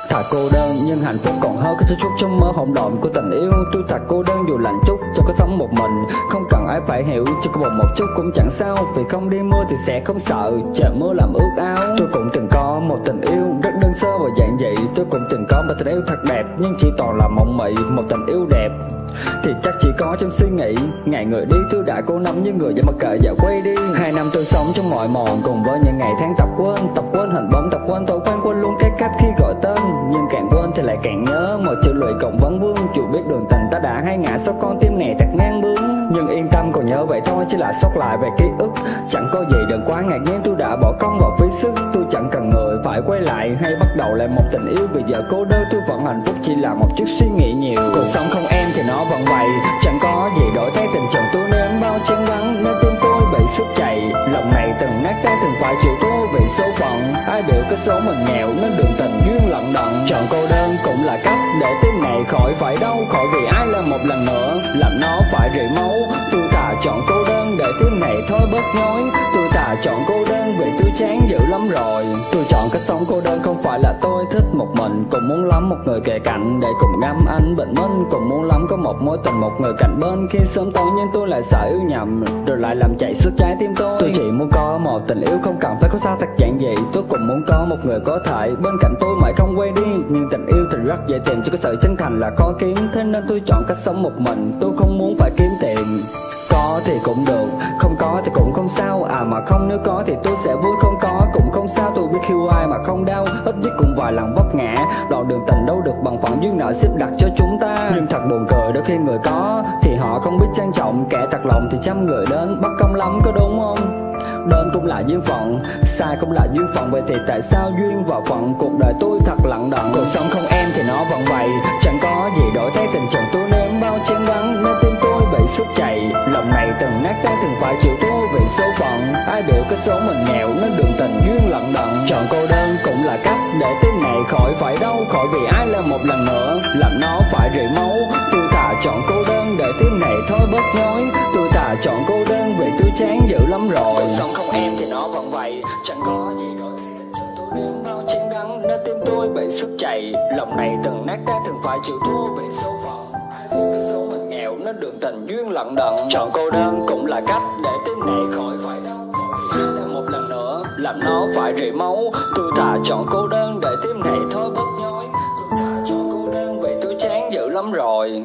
D: Thật cô đơn nhưng hạnh phúc còn hơn cái chút trong mơ hỗn độn của tình yêu. Tôi thật cô đơn dù lạnh chút cho có sống một mình, không cần ai phải hiểu, chỉ có một một chút cũng chẳng sao. Vì không đi mưa thì sẽ không sợ trời mưa làm ướt áo. Tôi cũng từng có một tình yêu rất đơn sơ và giản dị. Tôi cũng từng có một tình yêu thật đẹp nhưng chỉ toàn là mộng mị. Một tình yêu đẹp thì chắc chỉ có trong suy nghĩ. Ngày người đi tôi đã cố nắm như người, và mặc kệ dạo quay đi. Hai năm tôi sống trong mọi mòn cùng với những ngày tháng tập quên, tập quên hình bóng, tập quên tôi quen quên luôn cái cách khi gọi tên. Nhưng càng quên thì lại càng nhớ, một chữ lụy cộng vấn vương. Dù biết đường tình ta đã hay ngã, sao con tim này thật ngang bướng. Nhưng yên tâm còn nhớ vậy thôi, chỉ là sót lại về ký ức. Chẳng có gì đừng quá ngạc nhiên, tôi đã bỏ công vào phí sức. Tôi chẳng cần người phải quay lại hay bắt đầu lại một tình yêu. Bây giờ cô đơn tôi vẫn hạnh phúc, chỉ là một chút suy nghĩ nhiều. Cuộc sống không em thì nó vẫn vậy, chẳng có gì đổi thay tình trạng tôi nếm bao chén đắng. Nên tim tôi bị sút chảy, lòng này từng nát tan từng phải chịu tôi vì số phận. Ai biểu cái số mình nghèo nên đường tình duyên lận đận. Chọn cô đơn cũng là cách để tim này khỏi phải đau, khỏi vì ai là một lần nữa làm nó phải rỉ máu. Tôi thà chọn cô đơn để tim này thôi bớt nhói. Tôi thà chọn cô đơn vì tôi chán dữ lắm rồi. Tôi chọn cách sống cô đơn không phải là tôi thích một mình, cũng muốn lắm một người kề cạnh để cùng ngắm anh bình minh. Cũng muốn lắm có một mối tình một người cạnh bên khi sớm tối, nhưng tôi lại sợ yêu nhầm rồi lại làm chạy sức trái tim tôi. Tôi chỉ muốn có một tình yêu không cần phải có sao thật giản dị. Tôi cũng muốn có một người có thể bên cạnh tôi mãi không quay đi. Nhưng tình yêu thì rất dễ tìm, cho cái sự chân thành là khó kiếm. Thế nên tôi chọn cách sống một mình, tôi không muốn phải kiếm tiền. Có thì cũng được, không có thì cũng không sao. À mà không, nếu có thì tôi sẽ vui, không có cũng không sao. Tôi biết yêu ai mà không đau, ít nhất cũng vài lần vấp ngã. Đoạn đường tình đâu được bằng phận duyên nợ xếp đặt cho chúng ta. Nhưng thật buồn cười đôi khi người có thì họ không biết trân trọng. Kẻ thật lòng thì trăm người đến, bất công lắm có đúng không? Đến cũng là duyên phận, sai cũng là duyên phận. Vậy thì tại sao duyên và phận cuộc đời tôi thật lận đận. Cuộc sống không em thì nó vẫn vậy, chẳng có gì đổi thay tình trạng tôi nếm bao chén đắng. Nên tim tôi bị sút chảy, lòng này từng nát tan từng phải chịu tôi vì số phận. Ai biểu cái số mình nghèo nên đường tình duyên lận đận. Chọn cô đơn cũng là cách để tim này khỏi phải đau, khỏi vì ai là một lần nữa làm nó phải rỉ máu. Tôi thà chọn cô đơn để tim này thôi bớt nhói. Tôi thà chọn cô đơn vì tôi chán dữ lắm rồi. Cuộc sống không em thì nó vẫn vậy, chẳng có gì đổi thay tình trạng tôi nếm bao chén đắng. Nên tim tôi bị sút chảy, lòng này từng nát tan từng phải chịu thua vì số phận. Cái số mình nghèo nên đường tình duyên lận đận. Chọn cô đơn cũng là cách để tim này khỏi phải đau, khỏi vì ai là một lần nữa làm nó phải rỉ máu. Tôi thà chọn cô đơn để tim này thôi bớt nhói. Tôi thà chọn cô đơn vì tôi chán dữ lắm rồi.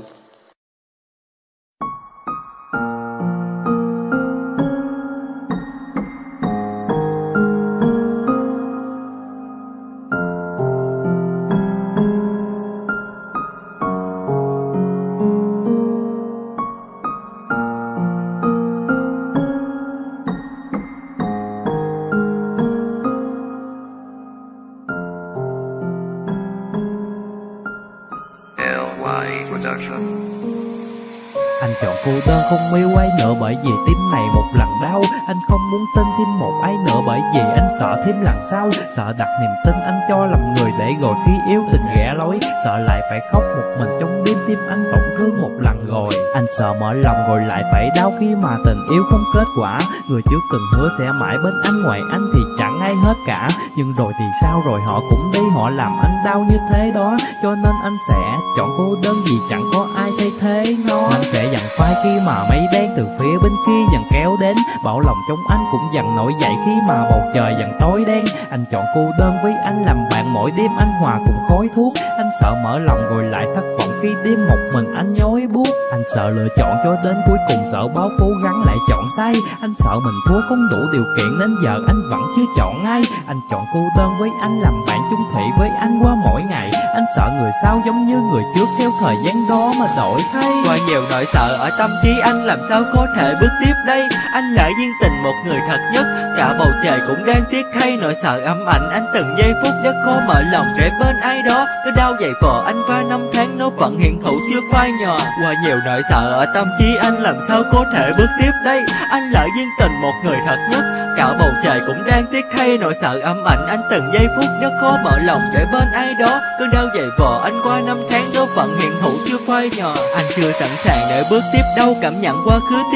C: Anh chọn cô đơn không yêu ai nữa bởi vì tim này một lần đau. Anh không muốn tin thêm một ai nữa bởi vì anh sợ thêm lần sau. Sợ đặt niềm tin anh cho lầm người để rồi khi yêu tình ghẻ lối. Sợ lại phải khóc một mình trong đêm, tim anh tổn thương một lần rồi. Anh sợ mở lòng rồi lại phải đau khi mà tình yêu không kết quả. Người trước từng hứa sẽ mãi bên anh, ngoài anh thì chẳng ai hết cả. Nhưng rồi thì sao, rồi họ cũng đi, họ làm anh đau như thế đó. Cho nên anh sẽ chọn cô đơn vì chẳng có ai thay thế nó. Anh sẽ dằn phai khi mà mây đen từ phía bên kia dần kéo đến. Bảo lòng trong anh cũng dần nổi dậy khi mà bầu trời dần tối đen. Anh chọn cô đơn với anh làm bạn, mỗi đêm anh hòa cùng khói thuốc. Anh sợ mở lòng rồi lại thất vọng khi đêm một mình anh nhói buốt. Anh sợ lựa chọn cho đến cuối cùng, sợ báo cố gắng lại chọn sai. Anh sợ mình thua không đủ điều kiện nên giờ anh vẫn chưa chọn ai. Anh chọn cô đơn với anh làm bạn chung thủy với anh qua mỗi ngày. Anh sợ người sau giống như người trước theo thời gian đó mà đổi thay.
G: Qua nhiều nỗi sợ ở tâm trí anh làm sao có thể bước tiếp đây. Anh lại duyên tình một người thật nhất, cả bầu trời cũng đang tiếc thay. Nỗi sợ ám ảnh anh từng giây phút rất khó mở lòng để bên ai đó. Cứ đau dày vò anh qua năm tháng nó vẫn hiện hữu chưa phai nhòa. Qua nhiều nỗi sợ ở tâm trí anh làm sao có thể bước tiếp đây. Anh lại duyên tình một người thật nhất, cả bầu trời cũng đang tiếc thay. Nỗi sợ ám ảnh anh từng giây phút rất khó mở lòng để bên ai đó. Cơn đau dày vò anh qua năm tháng đó vẫn hiện hữu chưa phai nhòa. Anh chưa sẵn sàng để bước tiếp đâu, cảm nhận quá khứ tim còn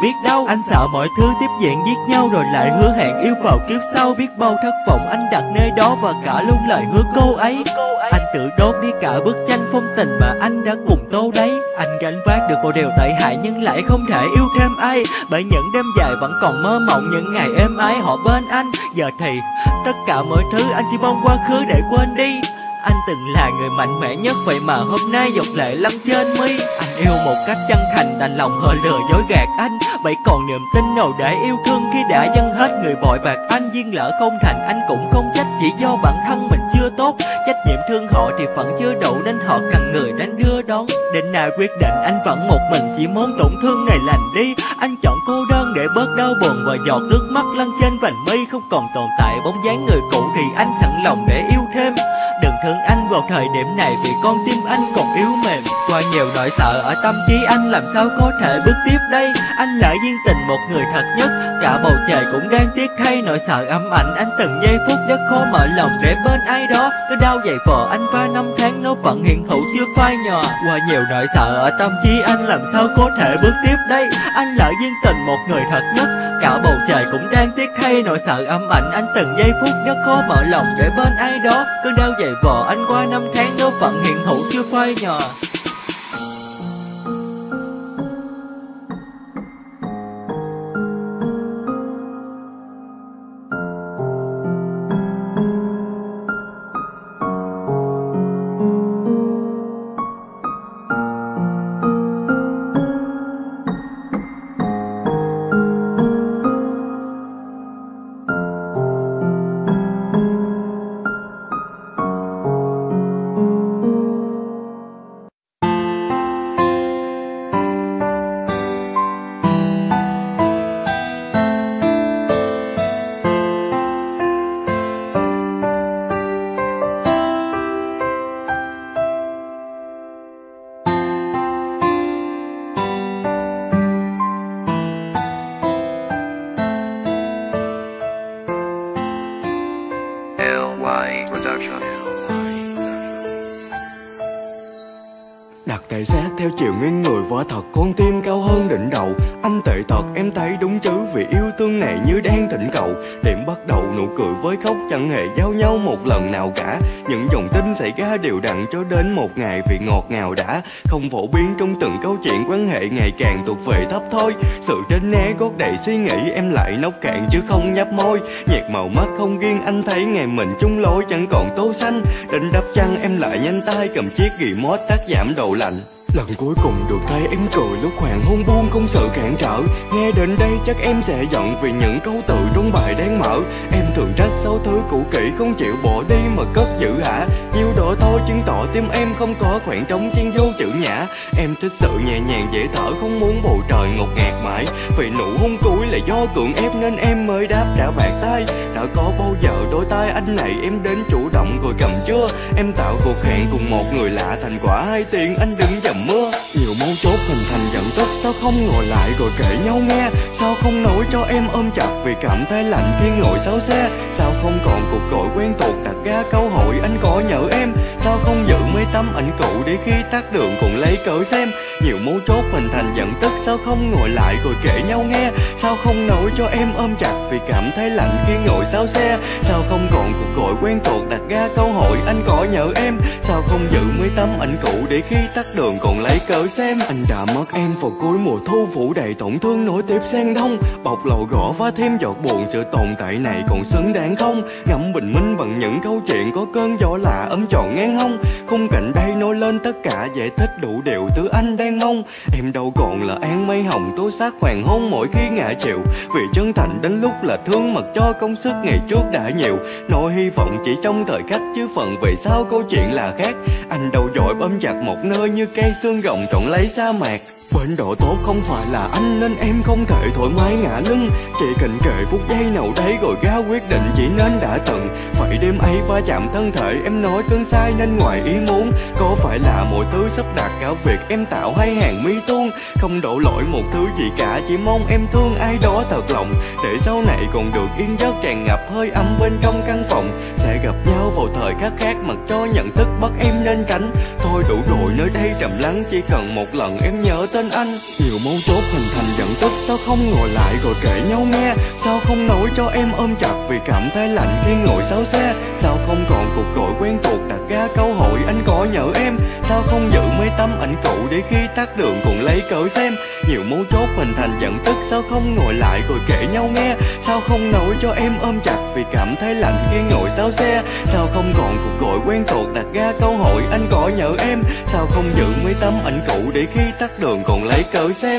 G: biết đâu. Anh sợ mọi thứ tiếp diễn giết nhau rồi lại hứa hẹn yêu vào kiếp sau. Biết bao thất vọng anh đặt nơi đó và cả luôn lời hứa cô ấy. Anh tự đốt đi cả bức tranh phong tình mà anh đã cùng tô đấy. Anh gánh vác được một điều tệ hại nhưng lại không thể yêu thêm ai. Bởi những đêm dài vẫn còn mơ mộng những ngày êm ái họ bên anh. Giờ thì tất cả mọi thứ anh chỉ mong quá khứ để quên đi. Anh từng là người mạnh mẽ nhất, vậy mà hôm nay giọt lệ lăn trên mi. Anh yêu một cách chân thành, đành lòng hờ lừa dối gạt anh. Vậy còn niềm tin nào để yêu thương khi đã dâng hết người bội bạc anh. Duyên lỡ không thành anh cũng không trách, chỉ do bản thân mình chưa tốt. Trách nhiệm thương họ thì phận chưa đủ nên họ cần người đến đưa đón. Đến nào quyết định anh vẫn một mình, chỉ muốn tổn thương này lành đi. Anh chọn cô đơn để bớt đau buồn và giọt nước mắt lăn trên vành mi. Không còn tồn tại bóng dáng người cũ thì anh sẵn lòng để yêu thêm. Đừng thương anh vào thời điểm này vì con tim anh còn yếu mềm. Qua nhiều nỗi sợ ở tâm trí anh làm sao có thể bước tiếp đây. Anh lỡ duyên tình một người thật nhất, cả bầu trời cũng đang tiếc thay. Nỗi sợ ám ảnh anh từng giây phút rất khó mở lòng để bên ai đó. Cứ đau dày vò anh qua năm tháng nó vẫn hiện hữu chưa phai nhòa. Qua nhiều nỗi sợ ở tâm trí anh làm sao có thể bước tiếp đây. Anh lỡ duyên tình một người thật nhất, cả bầu trời cũng đang tiếc thay. Nỗi sợ ám ảnh anh từng giây phút rất khó mở lòng để bên ai đó. Cứ đau dày vò anh qua năm tháng nó vẫn hiện hữu chưa phai nhòa.
E: Đặt tài xác theo chiều nghiêng người và thật con tim cao hơn đỉnh đầu. Anh tệ thật em thấy đúng chứ, vì yêu thương này như đang thỉnh cầu. Điểm bắt đầu nụ cười với khóc chẳng hề giao nhau một lần nào cả. Những dòng tin xảy ra đều đặn cho đến một ngày vì ngọt ngào đã không phổ biến trong từng câu chuyện quan hệ ngày càng tụt về thấp thôi. Sự tránh né gót đầy suy nghĩ em lại nốc cạn chứ không nhấp môi. Nhạt màu mắt không riêng anh thấy ngày mình chung lối chẳng còn tô xanh. Định đắp chăn em lại nhanh tay cầm chiếc remote tắt giảm độ lạnh. Lần cuối cùng được thấy em cười lúc hoàng hôn buông không sự cản trở. Nghe đến đây chắc em sẽ giận vì những câu từ trong bài đang mở. Em thường trách số thứ cũ kỹ không chịu bỏ đi mà cất giữ hả. Nhiêu độ thôi chứng tỏ tim em không có khoảng trống chen vô chữ nhã. Em thích sự nhẹ nhàng dễ thở không muốn bầu trời ngột ngạt mãi. Vì nụ hôn cuối là do cưỡng ép nên em mới đáp trả bạc tay. Đã có bao giờ đôi tay anh này em đến chủ động rồi cầm chưa. Em tạo cuộc hẹn cùng một người lạ thành quả hai tiếng anh đứng dầm mưa. Nhiều mấu chốt hình thành giận tức, sao không ngồi lại rồi kể nhau nghe. Sao không nói cho em ôm chặt vì cảm thấy lạnh khi ngồi sau xe. Sao không còn cuộc gọi quen thuộc đặt ra câu hỏi anh có nhớ em. Sao không giữ mấy tấm ảnh cũ để khi tắt đường cùng lấy cớ xem. Nhiều mấu chốt hình thành giận tức, sao không ngồi lại rồi kể nhau nghe. Sao không nói cho em ôm chặt vì cảm thấy lạnh khi ngồi sau xe. Sao không còn cuộc gọi quen thuộc đặt ra câu hỏi anh có nhớ em. Sao không giữ mấy tấm ảnh cũ để khi tắt đường còn lấy cớ xem. Anh đã mất em vào cuối mùa thu phủ đầy tổn thương nối tiếp sang đông. Bọc lầu gõ phá thêm giọt buồn, sự tồn tại này còn xứng đáng không. Ngẫm bình minh bằng những câu chuyện có cơn gió lạ ấm trọn ngang hông. Khung cảnh đây nói lên tất cả giải thích đủ điều thứ anh đang mong. Em đâu còn là áng mây hồng tố sắc hoàng hôn mỗi khi ngã chịu. Vì chân thành đến lúc là thương mặc cho công sức ngày trước đã nhiều. Nỗi hy vọng chỉ trong thời khắc chứ phần về sau câu chuyện là khác. Anh đâu giỏi bám chặt một nơi như cây xương rồng trọn lấy sa mạc. Bên độ tốt không phải là anh nên em không thể thoải mái ngả lưng. Chỉ cần kể phút giây nào đấy rồi ra quyết định chỉ nên đã từng. Vậy đêm ấy va chạm thân thể em nói cơn sai nên ngoài ý muốn. Có phải là mọi thứ sắp đặt cả việc em tạo hay hàng mi tuôn. Không đổ lỗi một thứ gì cả, chỉ mong em thương ai đó thật lòng. Để sau này còn được yên giấc tràn ngập hơi ấm bên trong căn phòng. Sẽ gặp nhau vào thời khắc khác mặc cho nhận thức bắt em nên tránh. Thôi đủ rồi nơi đây trầm lắng, chỉ cần một lần em nhớ tên bên anh. Nhiều mấu chốt hình thành giận tức, sao không ngồi lại rồi kể nhau nghe? Sao không nói cho em ôm chặt vì cảm thấy lạnh khi ngồi sau xe? Sao không còn cuộc gọi quen thuộc đặt ra câu hỏi anh có nhớ em? Sao không giữ mấy tấm ảnh cũ để khi tắt đường còn lấy cỡ xem? Nhiều mấu chốt hình thành giận tức, sao không ngồi lại rồi kể nhau nghe? Sao không nói cho em ôm chặt vì cảm thấy lạnh khi ngồi sau xe? Sao không còn cuộc gọi quen thuộc đặt ra câu hỏi anh có nhớ em? Sao không giữ mấy tấm ảnh cũ để khi tắt đường còn lấy cỡ xem?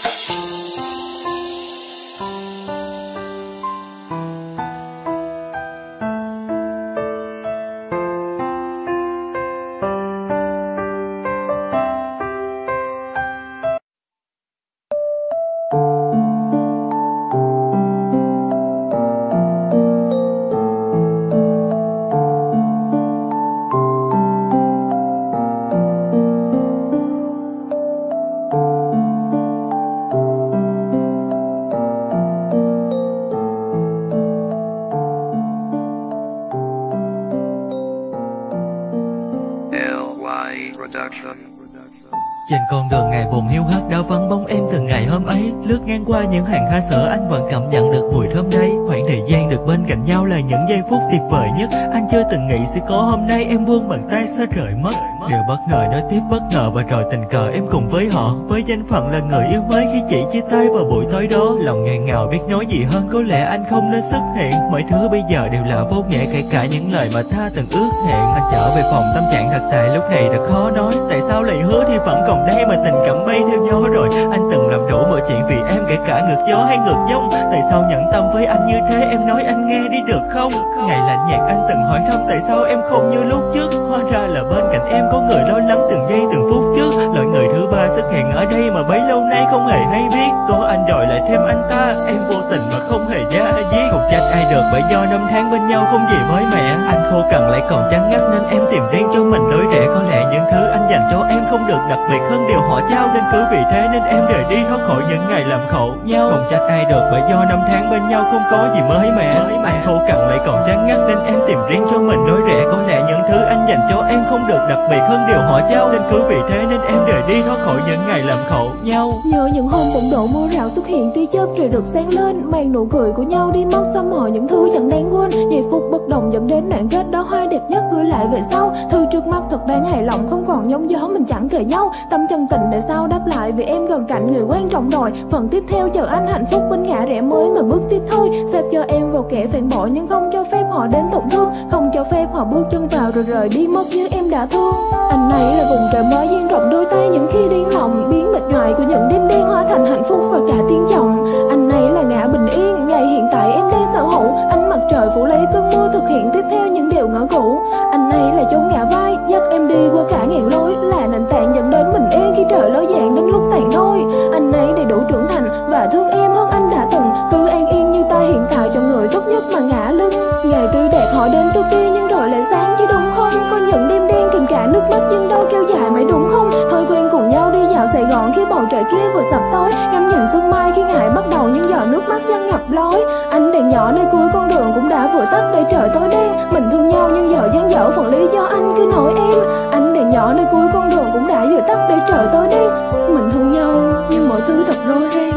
G: Trên con đường ngày buồn hiu hắt đã vắng bóng em từ ngày hôm ấy. Lướt ngang qua những hàng hoa sữa anh vẫn cảm nhận được mùi thơm đấy. Khoảng thời gian được bên cạnh nhau là những giây phút tuyệt vời nhất. Anh chưa từng nghĩ sẽ có hôm nay, em buông bàn tay xa rời mất. Điều bất ngờ nói tiếp bất ngờ và rồi tình cờ em cùng với họ. Với danh phận là người yêu mới khi chỉ chia tay vào buổi tối đó. Lòng ngàn ngào biết nói gì hơn, có lẽ anh không nên xuất hiện. Mọi thứ bây giờ đều là vô nghĩa, kể cả những lời mà tha từng ước hẹn. Anh trở về phòng tâm trạng thật tệ lúc này thật khó nói. Tại sao lời hứa thì vẫn còn đây mà tình cảm bay theo gió rồi. Anh từng làm đủ mọi chuyện vì em, kể cả ngược gió hay ngược giông. Tại sao nhận tâm với anh như thế, em nói anh nghe đi được không? Ngày lạnh nhạt anh từng hỏi thăm tại sao em không như lúc trước. Hóa ra là bên cạnh em có người lo lắng từng giây từng phút trước. Loại người thứ ba xuất hiện ở đây mà bấy lâu nay không hề hay biết. Có anh đòi lại thêm anh ta, em vô tình mà không hề giá giết. Không trách ai được bởi do năm tháng bên nhau không gì mới mẻ. Anh khô cằn lại còn chán ngắt nên em tìm riêng cho mình lối rẽ. Có lẽ những thứ anh dành cho em không được đặc biệt hơn điều họ trao, nên cứ vì thế nên em rời đi thoát khỏi những ngày làm khổ nhau. Không trách ai được bởi do năm tháng bên nhau không có gì mới mẻ. Anh khô cằn lại còn chán ngắt nên em tìm riêng cho mình lối rẽ. Có lẽ những thứ anh dành cho em không được đặc biệt hơn điều họ trao, nên cứ vì thế nên em rời đi thoát khỏi những ngày làm khổ nhau.
I: Nhớ những hôm bỗng độ mưa rào xuất hiện tia chớp trời rực sáng lên, mang nụ cười của nhau đi mất xóa mọi những thứ chẳng đáng quên. Giây phút bất đồng dẫn đến đoạn kết đó hoa đẹp nhất gửi lại về sau. Thư trước mắt thật đáng hài lòng, không còn giống gió mình chẳng kể nhau. Tâm chân tình để sao đáp lại vì em gần cạnh người quan trọng rồi. Phần tiếp theo chờ anh hạnh phúc bên ngã rẽ mới mà bước tiếp thôi. Xếp cho em vào kẻ phản bội nhưng không cho phép họ đến tổn thương, không cho phép họ bước chân vào rồi rời đi mất như em đã thương. Anh này là vùng trời mới dang rộng đôi tay những khi điên lòng, biến mệt nhoài của những đêm đen hóa thành hạnh phúc và cả tiếng chồng. Anh này là ngã bình yên, ngày hiện tại em đang sở hữu. Ánh mặt trời phủ lấy cơn mưa thực hiện tiếp theo những điều ngỡ cũ. Anh này là chốn ngã vai dắt em đi qua cả ngàn lối, là nền tảng dẫn đến bình yên khi trời lối dạng đến lúc tàn thôi. Anh này đầy đủ trưởng thành và thương em hơn anh đã từng, cứ an yên như ta hiện tại cho người tốt nhất mà ngã lưng. Ngày tươi đẹp họ đến tôi kia nhưng rồi lại sáng chứ đúng không? Có những đêm đen kèm cả nước mắt nhưng đâu kéo dài mãi đúng không? Thôi quen cùng nhau đi dạo Sài Gòn khi bầu trời kia vừa sập tối, ngắm nhìn sương mai khi ngày bắt đầu những giọt nước mắt dâng ngập lối. Anh đèn nhỏ nơi cuối con đường cũng đã vừa tắt để trời tối đen. Mình thương nhau nhưng giờ dang dở phần lý do anh cứ nổi em. Anh đèn nhỏ nơi cuối con đường cũng đã vừa tắt để trời tối đen. Mình thương nhau nhưng mọi thứ thật rối ren.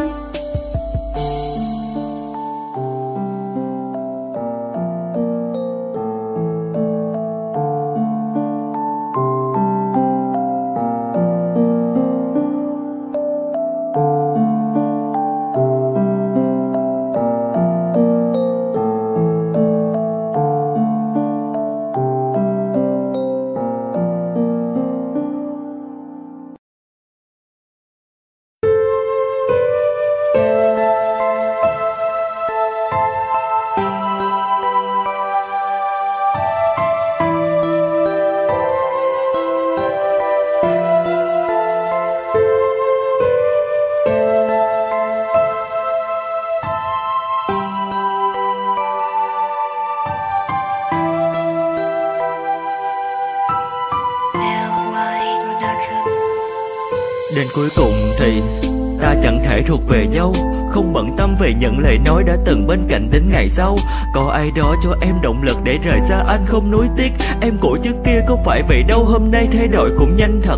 G: Đến cuối cùng thì ta chẳng thể thuộc về nhau, không bận tâm về những lời nói đã từng bên cạnh đến ngày sau. Có ai đó cho em động lực để rời xa anh không nuối tiếc. Em của trước kia có phải vậy đâu, hôm nay thay đổi cũng nhanh thật.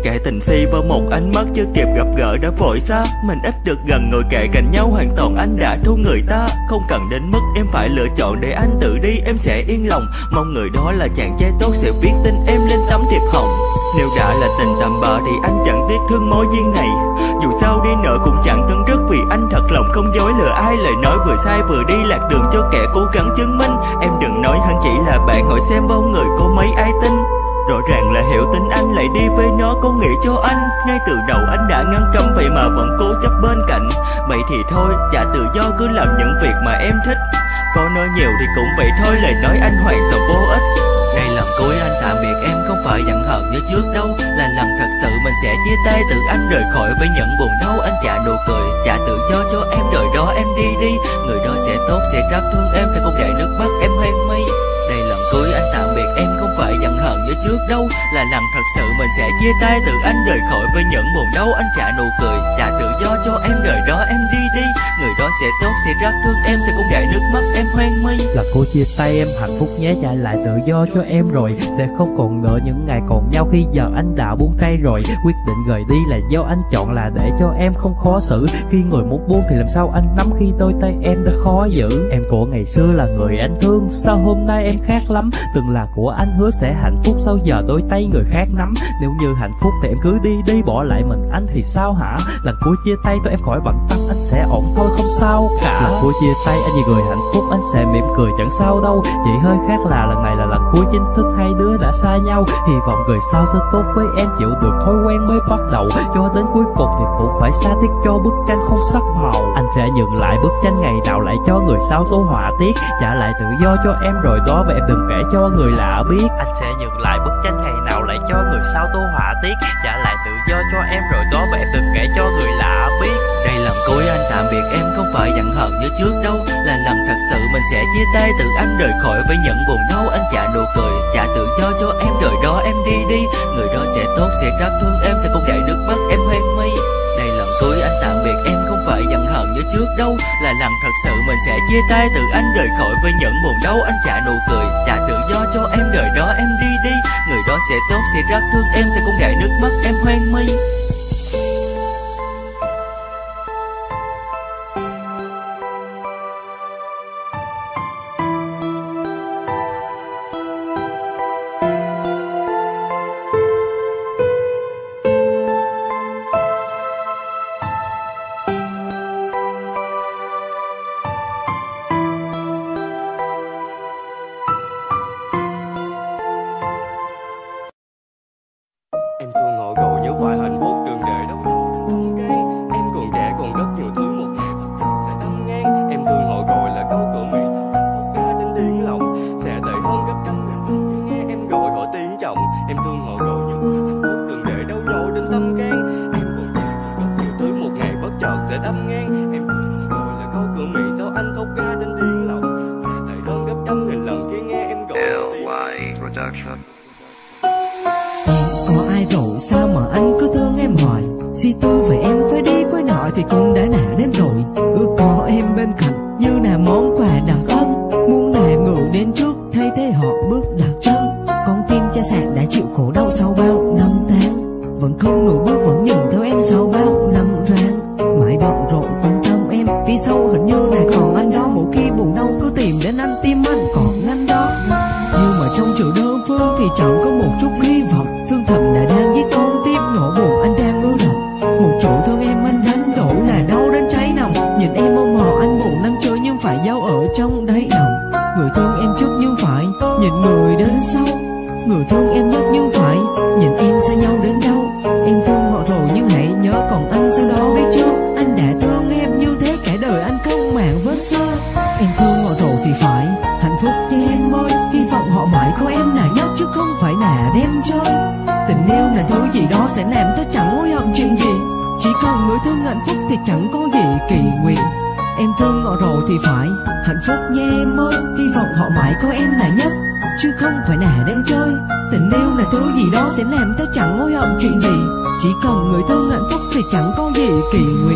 G: Kẻ tình si vào một ánh mắt chưa kịp gặp gỡ đã vội xa. Mình ít được gần ngồi kề cạnh nhau, hoàn toàn anh đã thu người ta. Không cần đến mức em phải lựa chọn để anh tự đi, em sẽ yên lòng. Mong người đó là chàng trai tốt sẽ viết tên em lên tấm thiệp hồng. Nếu đã là tình tạm bợ thì anh chẳng tiếc thương mối duyên này. Dù sao đi nữa cũng chẳng cân rất, vì anh thật lòng không dối lừa ai. Lời nói vừa sai vừa đi lạc đường cho kẻ cố gắng chứng minh. Em đừng nói hắn chỉ là bạn, hỏi xem bao người có mấy ai tin. Rõ ràng là hiểu tin anh lại đi với nó có nghĩa cho anh. Ngay từ đầu anh đã ngăn cấm vậy mà vẫn cố chấp bên cạnh. Vậy thì thôi, chả tự do cứ làm những việc mà em thích. Có nói nhiều thì cũng vậy thôi, lời nói anh hoàn toàn vô ích. Đây lần cuối anh tạm biệt em không phải giận hờn như trước đâu. Là lần thật sự mình sẽ chia tay, từ anh rời khỏi với những buồn đau. Anh trả nụ cười, trả tự do cho em, đời đó em đi đi. Người đó sẽ tốt, sẽ rất thương em, sẽ không để nước mắt em hoang mi. Đây lần cuối anh tạm biệt em không phải giận hờn như trước đâu. Là lần thật sự mình sẽ chia tay, từ anh rời khỏi với những buồn đau. Anh trả nụ cười, trả tự do cho em, đời đó em đi đi. Người đó sẽ tốt, sẽ rất thương em, sẽ không để nước mắt em hoang mi.
C: Là cô chia tay em hạnh phúc nhé, trả lại tự do cho em rồi. Sẽ không còn đợi những ngày còn nhau, khi giờ anh đã buông tay rồi. Quyết định rời đi là do anh chọn, là để cho em không khó xử. Khi người muốn buông thì làm sao anh nắm, khi đôi tay em đã khó giữ. Em của ngày xưa là người anh thương, sao hôm nay em khác lắm. Từng là của anh hứa sẽ hạnh phúc, sao giờ đôi tay người khác nắm. Nếu như hạnh phúc thì em cứ đi đi, bỏ lại mình anh thì sao hả? Lần cuối chia tay tôi em khỏi bận tâm, anh sẽ ổn thôi không sao cả. Lần cuối chia tay anh như người hạnh phúc, anh sẽ mỉm cười chẳng sao đâu. Chỉ hơi khác là lần này là lần cuối chính thức hai đứa đã xa nhau. Hy vọng người sau sẽ tốt với em, chịu được thói quen mới bắt đầu. Cho đến cuối cùng thì cũng phải xa tiếc cho bức tranh không sắc màu. Anh sẽ nhường lại bức tranh ngày nào lại cho người sau tô họa tiếc. Trả lại tự do cho em rồi đó, và em đừng kể cho người lạ biết. Anh sẽ nhường lại bức tranh ngày nào lại cho người sau tô họa tiếc. Trả lại tự do cho em rồi đó, và em đừng kể cho người lạ biết.
G: Đây lần cuối anh tạm biệt em không phải giận hờn như trước đâu. Là lần thật sự mình sẽ chia tay, từ anh rời khỏi với những buồn đau. Anh trả nụ cười, trả tự do cho em, đời đó em đi đi. Người đó sẽ tốt, sẽ rất thương em, sẽ không để nước mắt em hoang mi. Đây lần cuối anh tạm biệt em không phải giận hờn như trước đâu. Là lần thật sự mình sẽ chia tay, từ anh rời khỏi với những buồn đau. Anh trả nụ cười, trả tự do cho em, đời đó em đi đi. Người đó sẽ tốt, sẽ rất thương em, sẽ không để nước mắt em hoang mi.
E: Em thương họ rồi nhớ phải hạnh phúc đừng để đâu đâu tâm gan. Em còn trẻ còn rất nhiều thứ một ngày thật sự sẽ đâm ngang. Em thương họ rồi là câu cửa miệng sẽ khóc ra đến điên lòng. Sẽ tệ hơn gấp trăm lần khi nghe em gọi họ tiếng chồng. Em thương họ rồi nhớ phải hạnh phúc đừng để đâu dội đến tâm gan. Em còn trẻ còn rất nhiều thứ một ngày bất chợt sẽ đâm ngang. Em thương họ rồi là câu cửa miệng sao anh khóc ra đến điên lòng. Sẽ tệ hơn gấp trăm nghìn lần khi nghe em gọi họ tiếng chồng.
J: Có ai rồi sao mà anh cứ thương em hoài. Suy tư về em phải đi với nọ thì cũng đã nản đến rồi. Ước có em bên cạnh như là món quà đặc ân. Muốn là người đến trước thay thế họ bước đặt chân. Con tim cha sạn đã chịu khổ đau sau bao năm tháng. Vẫn không nổi bước vẫn nhìn theo em sau bao năm rang. Mãi bận rộn quan tâm em, phía sau hình như là còn anh đó. Mỗi khi buồn đau cứ tìm đến anh, tim anh còn anh đó. Nhưng mà trong chữ đơn phương thì chẳng có một chút hy vọng. Thương thầm đã đang giết con tim nỗi buồn anh đang ưa lòng. Một chỗ thương em anh đánh đổ là đau đến cháy lòng. Nhìn em ôm họ anh buồn lắm chơi nhưng phải giấu ở trong đáy lòng. Người thương em trước nhưng phải nhìn người đến sau. Người thương em nhất nhưng phải nhìn em xa nhau đến đâu. Em thương họ rồi nhưng hãy nhớ còn anh sau đó biết chưa. Anh đã thương em như thế cả đời anh không màng vết xơ. Em thương họ rồi thì phải hạnh phúc như em ơi. Hy vọng họ mãi có em là nhất chứ không phải là đem chơi. Tình yêu là thứ gì đó sẽ làm ta chẳng hối hận chuyện gì. Chỉ cần người thương hạnh phúc thì chẳng có gì kỳ nguyện. Em thương họ rồi thì phải hạnh phúc nha em ơi. Hy vọng họ mãi có em là nhất chứ không phải là đang chơi. Tình yêu là thứ gì đó sẽ làm ta chẳng hối hận chuyện gì. Chỉ cần người thương hạnh phúc thì chẳng có gì kỳ nguyện.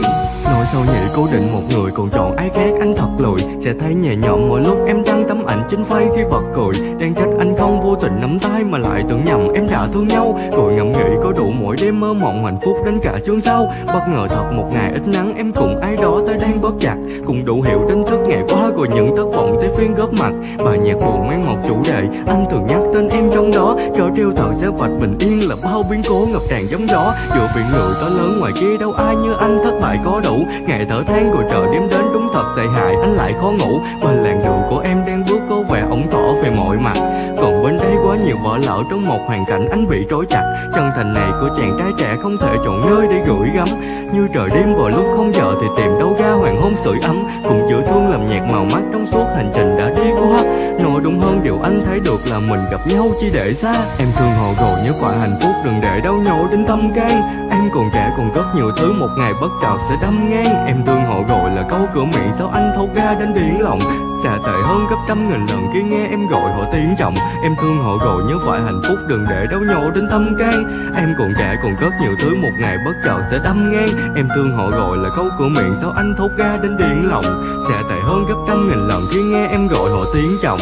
E: Nỗi sâu nhị cố định một người còn chọn ai khác anh thật lười. Sẽ thấy nhẹ nhõm mỗi lúc em đăng tấm ảnh trên face khi bật cười. Đang trách anh không vô tình nắm tay mà lại tưởng nhầm em đã thương nhau. Rồi ngẫm nghĩ có đủ mỗi đêm mơ mộng hạnh phúc đến cả chương sau. Bất ngờ thật một ngày ít nắng em cùng ai đó tay đang bớt chặt. Cũng đủ hiểu đến thức ngày qua rồi những thất vọng tới phiên góp mặt. Bài nhạc buồn mang một chủ đề anh thường nhắc tên em trong đó. Trở treo thật sẽ vạch bình yên là bao biến cố ngập tràn giống gió. Giữa biển người to lớn ngoài kia đâu ai như anh thất bại có đủ. Ngày thở than rồi chờ đêm đến đúng thật tệ hại anh lại khó ngủ. Bên làn đường của em đang bước có vẻ ổng tỏ về mọi mặt. Còn bên đây quá nhiều vỡ lỡ trong một hoàn cảnh anh bị trói chặt. Chân thành này của chàng trai trẻ không thể chọn nơi để gửi gắm. Như trời đêm vào lúc không giờ thì tìm đâu ra hoàng hôn sưởi ấm. Cùng chữa thương làm nhạc màu mắt trong suốt hành trình đã đi qua. Nói đúng hơn điều anh thấy được là mình gặp nhau chỉ để xa. Em thương họ rồi nhớ phải hạnh phúc đừng để đau nhói đến tâm can. Em còn trẻ còn rất nhiều thứ một ngày bất chợt sẽ đâm ngang. Em thương họ rồi là câu cửa miệng sao anh thốt ra đến điên lòng. Sẽ tệ hơn gấp trăm nghìn lần khi nghe em gọi họ tiếng chồng. Em thương họ rồi nhớ phải hạnh phúc đừng để đau nhói đến tâm can. Em còn trẻ còn rất nhiều thứ một ngày bất chợt sẽ đâm ngang. Em thương họ rồi là câu cửa miệng sao anh thốt ra đến điên lòng. Sẽ tệ hơn gấp trăm nghìn lần khi nghe em gọi họ tiếng chồng.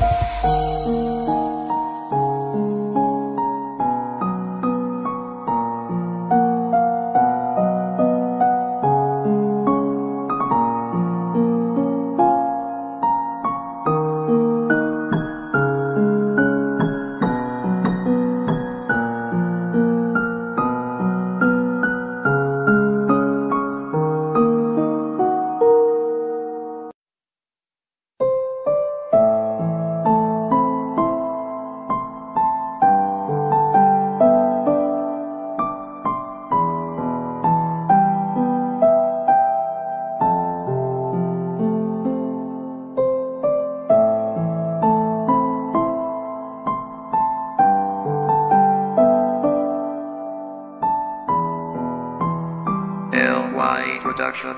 K: Production.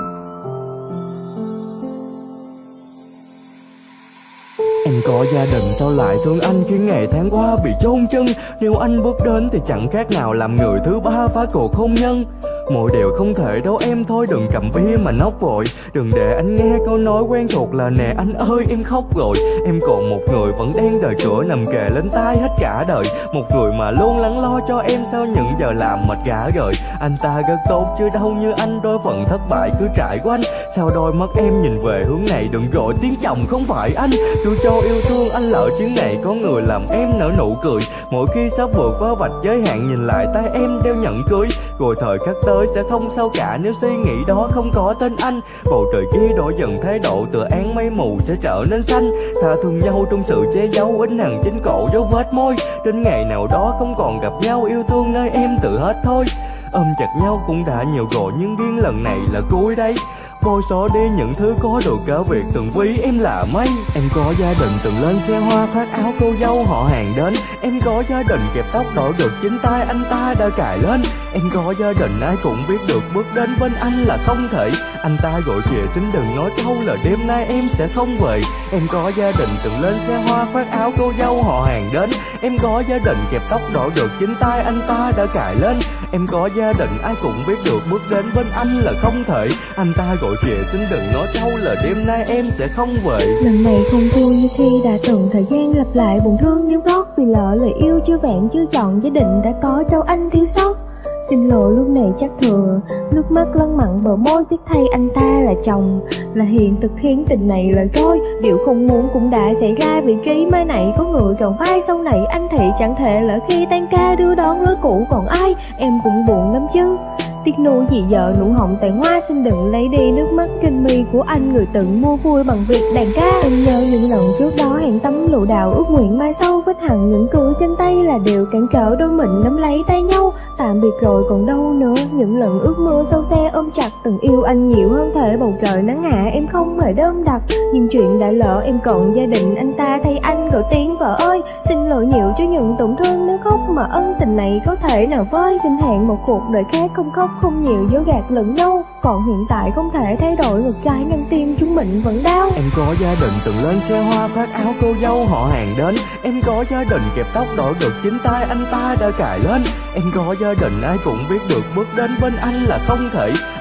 E: Em có gia đình sao lại thương anh khi ngày tháng qua bị chôn chân. Nếu anh bước đến thì chẳng khác nào làm người thứ ba phá cuộc hôn nhân. Mọi điều không thể đâu em thôi đừng cầm bia mà nốc vội. Đừng để anh nghe câu nói quen thuộc là nè anh ơi em khóc rồi. Em còn một người vẫn đang đợi cửa nằm kề lên tai hết cả đời. Một người mà luôn lắng lo cho em sau những giờ làm mệt gã gời. Anh ta rất tốt chứ đâu như anh đôi phần thất bại cứ trải quanh. Sao đôi mắt em nhìn về hướng này đừng gọi tiếng chồng không phải anh. Dù cho yêu thương anh lỡ chuyến này có người làm em nở nụ cười. Mỗi khi sắp vượt qua vạch giới hạn nhìn lại tay em đeo nhẫn cưới. Rồi thời khắc tới sẽ không sao cả nếu suy nghĩ đó không có tên anh. Bầu trời kia đổi dần thái độ tựa án mây mù sẽ trở nên xanh. Tha thương nhau trong sự che giấu in hằn trên cổ dấu vết môi. Đến ngày nào đó không còn gặp nhau yêu thương nơi em tự hết thôi. Ôm chặt nhau cũng đã nhiều rồi nhưng riêng lần này là cuối đây. Bôi xóa đi những thứ có được cả việc từng ví em là mấy. Em có gia đình từng lên xe hoa khoác áo cô dâu họ hàng đến. Em có gia đình kẹp tóc đổi được chính tay anh ta đã cài lên. Em có gia đình ai cũng biết được bước đến bên anh là không thể. Anh ta gọi kìa xin đừng nói câu là đêm nay em sẽ không về. Em có gia đình từng lên xe hoa khoác áo cô dâu họ hàng đến. Em có gia đình kẹp tóc đổi được chính tay anh ta đã cài lên. Em có gia đình ai cũng biết được bước đến bên anh là không thể. Anh ta gọi kìa xin đừng nói câu là đêm nay em sẽ không về.
B: Lần này không vui như khi đã từng thời gian lặp lại buồn thương đếm gót. Vì lỡ lời yêu chưa vẹn chưa chọn gia đình đã có trao anh thiếu sót. Xin lỗi lúc này chắc thừa nước mắt lăn mặn bờ môi tiếc thay anh ta là chồng. Là hiện thực khiến tình này lời trôi. Điều không muốn cũng đã xảy ra vị trí mai này có người tròn vai. Sau này anh thì chẳng thể lỡ khi tan ca đưa đón lối cũ còn ai. Em cũng buồn lắm chứ. Tiếc nuối gì giờ nụ hồng tài hoa. Xin đừng lấy đi nước mắt trên mi của anh người từng mua vui bằng việc đàn ca. Em nhớ những lần trước đó hẹn tấm lụ đào ước nguyện mai sau. Vết hằn những cười trên tay là điều cản trở đôi mình nắm lấy tay nhau. Tạm biệt rồi còn đâu nữa. Những lần ước mơ sau xe ôm chặt. Từng yêu anh nhiều hơn thể bầu trời nắng hạ em không hề đơm đặt. Nhưng chuyện đã lỡ em còn gia đình anh ta thay anh gọi tiếng vợ ơi. Xin lỗi nhiều cho những tổn thương nếu khóc mà ân tình này có thể nào vơi. Xin hẹn một cuộc đời khác không khóc không nhiều dối gạt lẫn nhau. Còn hiện tại không thể thay đổi ngược trái ngăn tim chúng mình vẫn đau.
E: Em có gia đình từng lên xe hoa khoác áo cô dâu họ hàng đến. Em có gia đình kẹp tóc đổi được chính tay anh ta đã cài lên. Em có gia đình ai cũng biết được bước đến bên anh là không thể.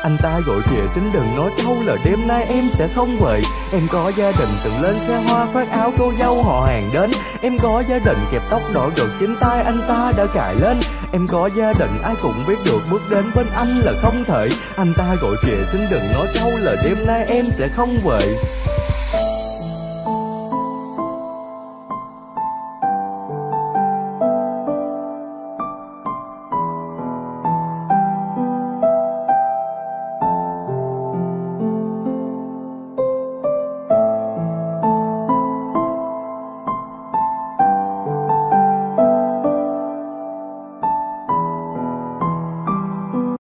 E: Anh ta gọi kìa xin đừng nói câu là đêm nay em sẽ không về. Em có gia đình từng lên xe hoa khoác áo cô dâu họ hàng đến. Em có gia đình kẹp tóc đỏ gợt trên tay anh ta đã cài lên. Em có gia đình ai cũng biết được bước đến bên anh là không thể. Anh ta gọi kìa xin đừng nói câu là đêm nay em sẽ không về.